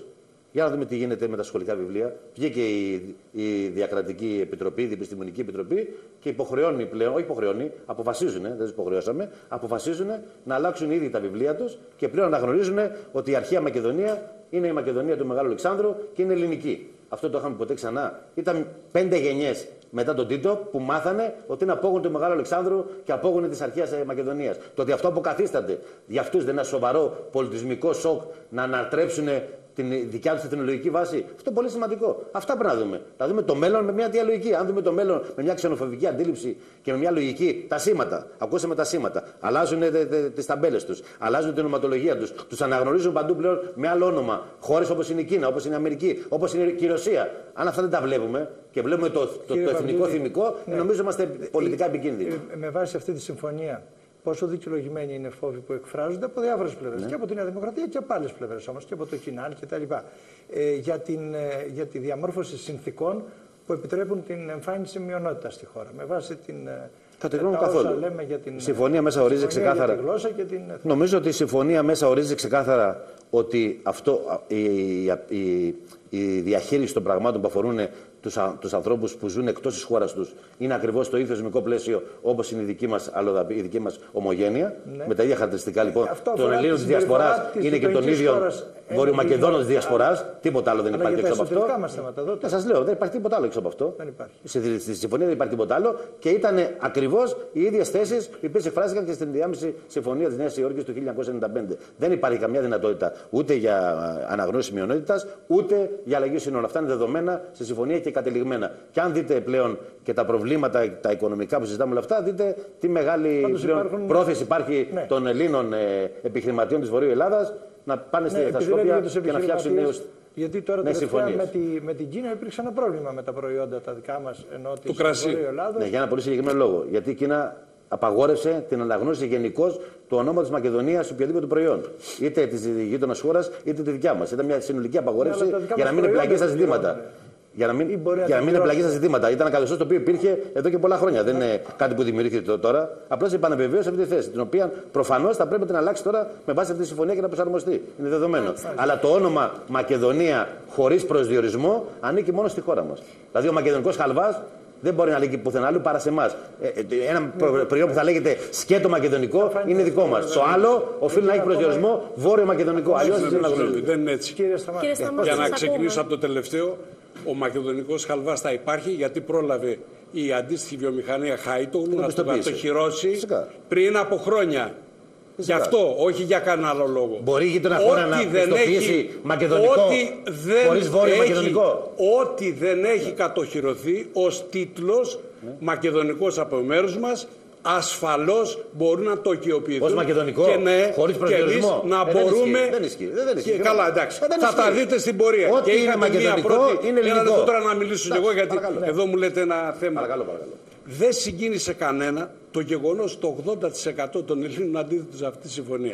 Για να δούμε τι γίνεται με τα σχολικά βιβλία. Βγήκε η Διακρατική Επιτροπή, η Διεπιστημονική Επιτροπή και υποχρεώνει πλέον, όχι υποχρεώνει, αποφασίζουν, δεν τους υποχρεώσαμε, αποφασίζουν να αλλάξουν ήδη τα βιβλία τους και πλέον αναγνωρίζουν ότι η αρχαία Μακεδονία είναι η Μακεδονία του Μεγάλου Αλεξάνδρου και είναι ελληνική. Αυτό το είχαμε ποτέ ξανά. Ήταν 5 γενιές μετά τον Τίτο που μάθανε ότι είναι απόγονοι του Μεγάλου Αλεξάνδρου και απόγονοι της αρχαίας Μακεδονίας. Το ότι αυτό αποκαθίσταται για αυτούς δεν είναι ένα σοβαρό πολιτισμικό σοκ να ανατρέψουν την δικιά του τεχνολογική βάση. Αυτό είναι πολύ σημαντικό. Αυτά πρέπει να δούμε. Να δούμε το μέλλον με μια διαλογική. Αν δούμε το μέλλον με μια ξενοφοβική αντίληψη και με μια λογική, τα σήματα. Ακούσαμε τα σήματα. Αλλάζουν τις ταμπέλες τους. Αλλάζουν την ονοματολογία τους. Τους αναγνωρίζουν παντού πλέον με άλλο όνομα. Χώρες όπως είναι η Κίνα, όπως είναι η Αμερική, όπως είναι και η Ρωσία. Αν αυτά δεν τα βλέπουμε και βλέπουμε το εθνικό θυμικό, νομίζω είμαστε πολιτικά επικίνδυνοι. Με βάση αυτή τη συμφωνία, πόσο δικαιολογημένοι είναι φόβοι που εκφράζονται από διάφορες πλευρές, και από τη Νέα Δημοκρατία και από άλλες πλευρές όμως, και από το Κινάλ κτλ. Για τη διαμόρφωση συνθήκων που επιτρέπουν την εμφάνιση μειονότητας στη χώρα. Με βάση λέμε για την συμφωνία μέσα ορίζει ξεκάθαρα. Νομίζω ότι η συμφωνία μέσα ορίζει ξεκάθαρα ότι η διαχείριση των πραγμάτων που αφορούν τους ανθρώπους που ζουν εκτός της χώρας τους είναι ακριβώς το ίδιο θεσμικό πλαίσιο όπως είναι η δική μας ομογένεια. Ναι. Με τα ίδια χαρακτηριστικά λοιπόν των Ελλήνων της Διασποράς είναι και των ίδιων Βορειομακεδόνων της Διασποράς. Τίποτα άλλο δεν υπάρχει έξω από αυτό. Σας λέω, δεν υπάρχει τίποτα άλλο έξω από αυτό. Στη συμφωνία δεν υπάρχει τίποτα άλλο και ήταν ακριβώς οι ίδιες θέσεις οι οποίες εκφράστηκαν και στην διάμεση συμφωνία της Νέας Υόρκης του 1995. Δεν υπάρχει καμία δυνατότητα ούτε για αναγνώριση μειονότητας ούτε για αλλαγή συνόρων. Αυτά είναι δεδομένα στη συμφωνία και κατεληγμένα. Και αν δείτε πλέον και τα προβλήματα, τα οικονομικά που συζητάμε όλα αυτά, δείτε τι μεγάλη πρόθεση υπάρχει των Ελλήνων επιχειρηματιών της Βορείου Ελλάδας να πάνε στα Σκόπια και να φτιάξουν νέους. Γιατί τώρα με την Κίνα υπήρξε ένα πρόβλημα με τα προϊόντα τα δικά μας ενώ του κρασί. Ναι, για ένα πολύ συγκεκριμένο λόγο. Γιατί η Κίνα απαγόρευσε την αναγνώριση γενικώς του ονόματος Μακεδονίας σε οποιοδήποτε προϊόν. Είτε τη γείτονα χώρα είτε τη δικιά μας. Ήταν μια συνολική απαγόρευση για να μην εμπλακεί στα ζητήματα. Για να μην εμπλακεί στα ζητήματα. Ήταν ένα καθεστώς το οποίο υπήρχε εδώ και πολλά χρόνια. Δεν είναι κάτι που δημιουργήθηκε τώρα. Απλώς επαναβεβαίωσε αυτή τη θέση. Την οποία προφανώς θα πρέπει να αλλάξει τώρα με βάση αυτή τη συμφωνία και να προσαρμοστεί. Είναι δεδομένο. Αλλά το όνομα Μακεδονία χωρίς προσδιορισμό ανήκει μόνο στη χώρα μας. Δηλαδή ο μακεδονικός χαλβάς δεν μπορεί να λέγει πουθενά άλλου παρά σε εμάς. Ένα προϊόν που θα λέγεται σκέτο μακεδονικό είναι δικό μας. Το άλλο οφείλει να έχει προσδιορισμό βόρειο μακεδονικό. Αλλιώς δεν αναγνωρίζεται. Δεν είναι έτσι. Για να ξεκινήσω από το τελευταίο, ο μακεδονικός χαλβάς θα υπάρχει γιατί πρόλαβε η αντίστοιχη βιομηχανία Χάιτογλου να το κατοχυρώσει πριν από χρόνια. Γι' αυτό, όχι για κανένα άλλο λόγο. Μπορεί η γείτονα χώρα να πιστοποιήσει μακεδονικό χωρίς βόρειο μακεδονικό. Ό,τι δεν έχει κατοχυρωθεί ως τίτλος μακεδονικός από μέρους μας, ασφαλώς μπορούν να το οικειοποιηθούν. Ως μακεδονικό, χωρίς προσδιορισμό. Να μπορούμε. Δεν ισχύει. Καλά, εντάξει. Θα τα δείτε στην πορεία. Ό,τι είναι μακεδονικό είναι ελληνικό. Τώρα να μιλήσω κι εγώ, γιατί εδώ μου λέτε ένα θέμα. Παρακαλώ. Δεν συγκίνησε κανένα το γεγονός το 80% των Ελλήνων αντίθετων σε αυτή τη συμφωνία.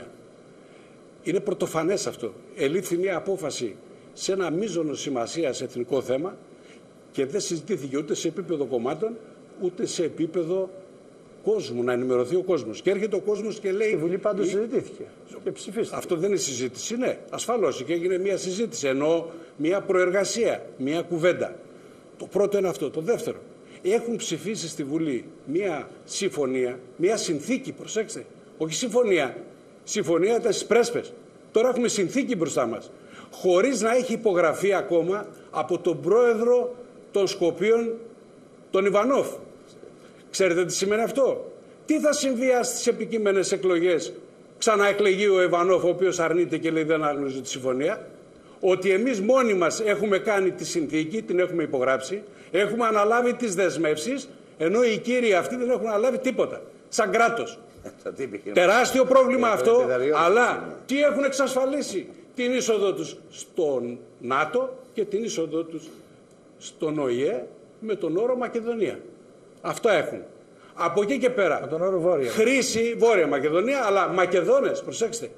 Είναι πρωτοφανές αυτό. Ελήφθη μια απόφαση σε ένα μείζωνο σημασίας εθνικό θέμα και δεν συζητήθηκε ούτε σε επίπεδο κομμάτων ούτε σε επίπεδο κόσμου, να ενημερωθεί ο κόσμος. Και έρχεται ο κόσμος και λέει. Στη Βουλή πάντως συζητήθηκε και ψηφίστηκε. Αυτό δεν είναι συζήτηση, ναι, ασφαλώς. Και έγινε μια συζήτηση, ενώ μια προεργασία, μια κουβέντα. Το πρώτο είναι αυτό. Το δεύτερο. Έχουν ψηφίσει στη Βουλή μια συμφωνία, μια συνθήκη, προσέξτε, όχι συμφωνία. Συμφωνία ήταν στις πρέσπες. Τώρα έχουμε συνθήκη μπροστά μας. Χωρίς να έχει υπογραφεί ακόμα από τον πρόεδρο των Σκοπίων, τον Ιβανόφ. Ξέρετε τι σημαίνει αυτό? Τι θα συμβεί στις επικείμενες εκλογές? Ξαναεκλεγεί ο Ιβανόφ, ο οποίος αρνείται και λέει δεν αναγνωρίζει τη συμφωνία. Ότι εμείς μόνοι μας έχουμε κάνει τη συνθήκη, την έχουμε υπογράψει, έχουμε αναλάβει τις δεσμεύσεις, ενώ οι κύριοι αυτοί δεν έχουν αναλάβει τίποτα, σαν κράτος. Τεράστιο πρόβλημα αυτό, αλλά τι έχουν εξασφαλίσει? Την είσοδο τους στον ΝΑΤΟ και την είσοδο τους στον ΟΗΕ με τον όρο Μακεδονία. Αυτό έχουν. Από εκεί και πέρα, με τον όρο Βόρεια. Χρήση Βόρεια Μακεδονία, αλλά Μακεδόνες, προσέξτε,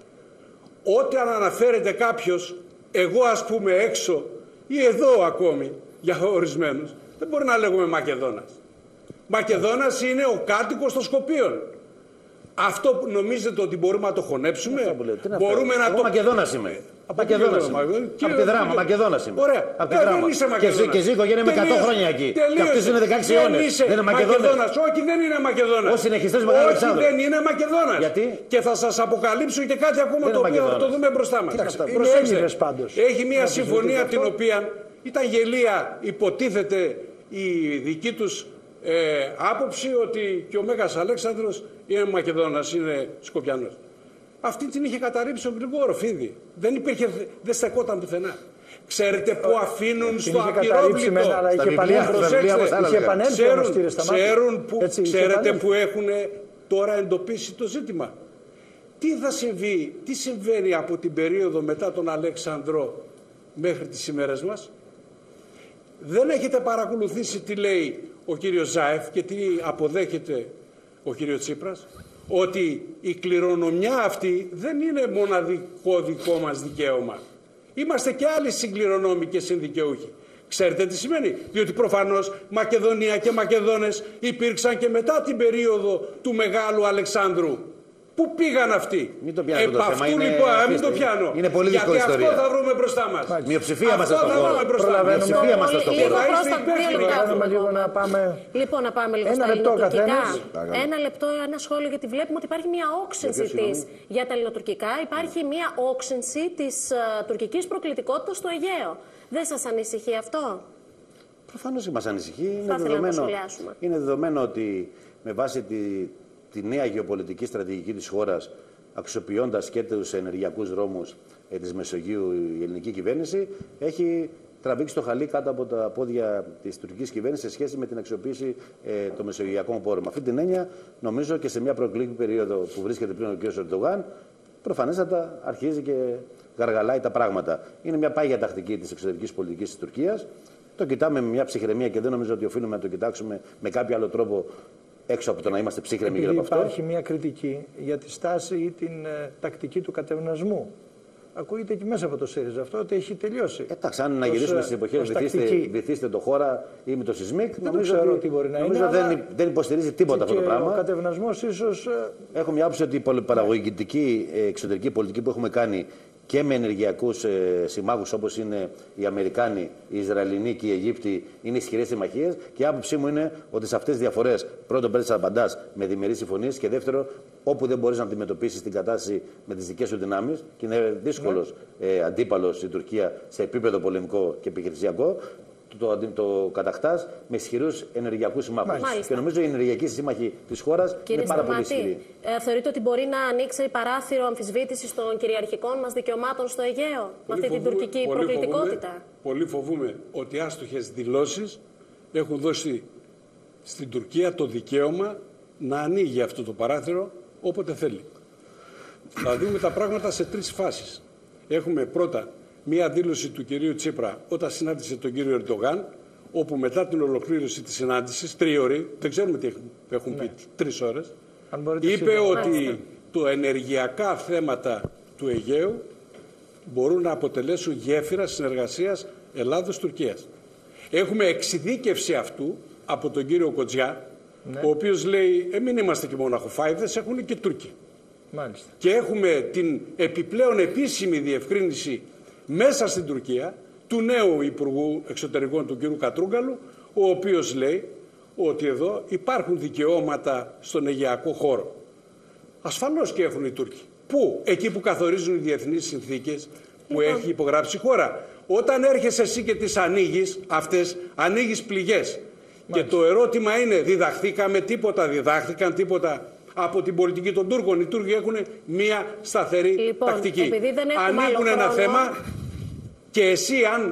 όταν αναφέρεται κάποιος, εγώ ας πούμε έξω ή εδώ ακόμη για ορισμένους, δεν μπορεί να λέγουμε Μακεδόνας. Μακεδόνας είναι ο κάτοικος των Σκοπίων. Αυτό νομίζετε ότι μπορούμε να το χωνέψουμε? Μπορούμε να το... Μακεδόνας είμαι. Μακεδόνας είμαι. Από τη Δράμα, Μακεδόνας είμαι. Ωραία. Από τη Δράμα. Και ζει η οικογένεια με 100 χρόνια εκεί. Και αυτός είναι 16 αιώνες. Δεν είναι Μακεδόνας. Όχι, δεν είναι Μακεδόνας. Ο συνεχιστής Μεγάλου Αλεξάνδρου. Όχι, δεν είναι Μακεδόνας. Γιατί? Και θα σας αποκαλύψω και κάτι ακόμα το οποίο θα το δούμε μπροστά μας. Προσέξτε. Έχει μια συμφωνία την οποία ήταν γελία, υποτίθεται η δική τους άποψη ότι και ο Μέγας Αλέξανδρος είναι Μακεδόνας, είναι Σκοπιανός. Αυτή την είχε καταρρύψει ο Γρηγόροφ ήδη. Δεν στεκόταν πουθενά. Ξέρετε που αφήνουν στο απειρόβλητο. Ξέρετε που έχουν τώρα εντοπίσει το ζήτημα. Τι θα συμβεί, τι συμβαίνει από την περίοδο μετά τον Αλέξανδρο μέχρι τις ημέρες μας. Δεν έχετε παρακολουθήσει τι λέει ο κύριος Ζάεφ και τι αποδέχεται ο κύριος Τσίπρας. Ότι η κληρονομιά αυτή δεν είναι μοναδικό δικό μας δικαίωμα. Είμαστε και άλλοι συγκληρονόμοι και συνδικαιούχοι. Ξέρετε τι σημαίνει? Διότι προφανώς Μακεδονία και Μακεδόνες υπήρξαν και μετά την περίοδο του Μεγάλου Αλεξάνδρου. Πού πήγαν αυτοί? Μην το πιάνω το θέμα. Μην το πιάνω. Είναι πολύ δύσκολη ιστορία. Γιατί αυτό θα βρούμε μπροστά μας. Μειοψηφία είμαστε στον χώρο. Μειοψηφία είμαστε στον χώρο. Λοιπόν, να πάμε λίγο στα ελληνοτουρκικά. Ένα λεπτό, ένα σχόλιο, γιατί βλέπουμε ότι υπάρχει μια όξυνση για τα ελληνοτουρκικά. Υπάρχει μια όξυνση της τουρκικής προκλητικότητας στο Αιγαίο. Δεν σας ανησυχεί αυτό? Προφανώς μας ανησυχεί. Είναι δεδομένο ότι με βάση τη νέα γεωπολιτική στρατηγική της χώρας, αξιοποιώντας και τους ενεργειακούς δρόμους της Μεσογείου, η ελληνική κυβέρνηση έχει τραβήξει το χαλί κάτω από τα πόδια της τουρκικής κυβέρνησης σε σχέση με την αξιοποίηση των μεσογειακών πόρων. Με αυτή την έννοια, νομίζω και σε μια προεκλογική περίοδο που βρίσκεται πλέον ο κ. Ερντογάν, προφανέστατα αρχίζει και γαργαλάει τα πράγματα. Είναι μια πάγια τακτική της εξωτερικής πολιτικής της Τουρκίας. Το κοιτάμε με μια ψυχραιμία και δεν νομίζω ότι οφείλουμε να το κοιτάξουμε με κάποιο άλλο τρόπο. Έξω από το να είμαστε ψύχρεμοι γύρω από αυτό. Υπάρχει μια κριτική για τη στάση ή την τακτική του κατευνασμού. Ακούγεται και μέσα από το ΣΥΡΙΖΑ αυτό ότι έχει τελειώσει. Εντάξει, αν να γυρίσουμε στις εποχές βυθίστε το χώρα ή με το ΣΥΣΜΙΚ, νομίζω δεν υποστηρίζει τίποτα αυτό το πράγμα. Ο κατευνασμός ίσως. Έχω μια άποψη ότι η πολυπαραγωγική εξωτερική πολιτική που έχουμε κάνει και με ενεργειακούς συμμάχους όπως είναι οι Αμερικάνοι, οι Ισραηλινοί και οι Αιγύπτιοι είναι ισχυρές συμμαχίες και η άποψή μου είναι ότι σε αυτές τις διαφορές πρώτον πρέπει να απαντάς με διμερείς συμφωνίες και δεύτερο όπου δεν μπορείς να αντιμετωπίσεις την κατάσταση με τις δικές σου δυνάμεις και είναι δύσκολος αντίπαλος η Τουρκία σε επίπεδο πολεμικό και επιχειρησιακό. Το κατακτάς με ισχυρούς ενεργειακούς συμμάχους. Και νομίζω οι ενεργειακοί σύμμαχοι της χώρας είναι πάρα πολύ ισχυροί. Θεωρείτε ότι μπορεί να ανοίξει παράθυρο αμφισβήτησης των κυριαρχικών μας δικαιωμάτων στο Αιγαίο με αυτή την τουρκική προκλητικότητα? Πολύ φοβούμαι ότι άστοχες δηλώσεις έχουν δώσει στην Τουρκία το δικαίωμα να ανοίγει αυτό το παράθυρο όποτε θέλει. Θα δούμε τα πράγματα σε τρεις φάσεις. Έχουμε πρώτα μία δήλωση του κυρίου Τσίπρα όταν συνάντησε τον κύριο Ερντογάν, όπου μετά την ολοκλήρωση της συνάντησης, 3 δεν ξέρουμε τι έχουν πει, 3 ώρες, είπε ότι τα ενεργειακά θέματα του Αιγαίου μπορούν να αποτελέσουν γέφυρα συνεργασίας Ελλάδος-Τουρκίας. Έχουμε εξειδίκευση αυτού από τον κύριο Κοτζιά, ο οποίος λέει μην είμαστε και μοναχοφάιδες, έχουν και Τούρκοι. Μάλιστα. Και έχουμε την επιπλέον επίσημη διευκρίνηση μέσα στην Τουρκία του νέου Υπουργού Εξωτερικών του κ. Κατρούγκαλου, ο οποίος λέει ότι εδώ υπάρχουν δικαιώματα στον αιγαιακό χώρο. Ασφαλώς και έχουν οι Τούρκοι. Πού? Εκεί που καθορίζουν οι διεθνείς συνθήκες που έχει υπογράψει η χώρα. Όταν έρχεσαι εσύ και τις ανοίγεις αυτές, ανοίγεις πληγές. Και το ερώτημα είναι, διδαχθήκαν τίποτα από την πολιτική των Τούρκων? Οι Τούρκοι έχουν μία σταθερή τακτική. Ανοίγουν ένα θέμα και εσύ αν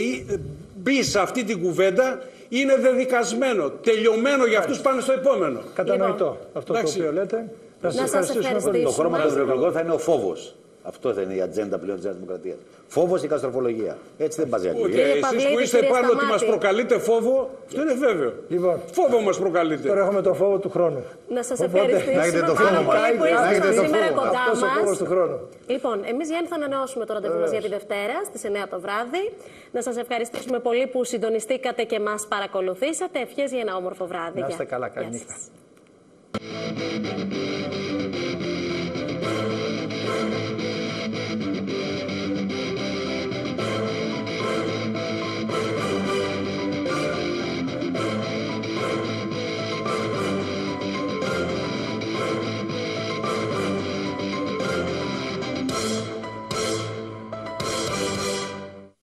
μπεις σε αυτή την κουβέντα είναι δεδικασμένο, τελειωμένο για αυτούς, πάνε στο επόμενο. Κατανοητό αυτό το οποίο λέτε. Να σας ευχαριστήσουμε. Το χρώμα του ευρωεκλογικού θα είναι ο φόβος. Αυτό θα είναι η ατζέντα πλέον της Δημοκρατίας. Φόβος και καταστροφολογία. Έτσι δεν παζιάζει. Εσείς που είστε πάνω ότι μας προκαλείτε φόβο, αυτό είναι βέβαιο. Λοιπόν, φόβο μας προκαλείτε. Τώρα έχουμε το φόβο του χρόνου. Να σας ευχαριστήσουμε να έχετε το φόβο που ήσασταν σήμερα κοντά μας. Λοιπόν, εμείς Γιάννη θα ανανεώσουμε το ραντεβού μας για τη Δευτέρα στις 9 το βράδυ. Να σας ευχαριστήσουμε πολύ που συντονιστήκατε και μας παρακολουθήσατε. Ευχές για ένα όμορφο βράδυ. Να είστε καλά, καλή νύχτα.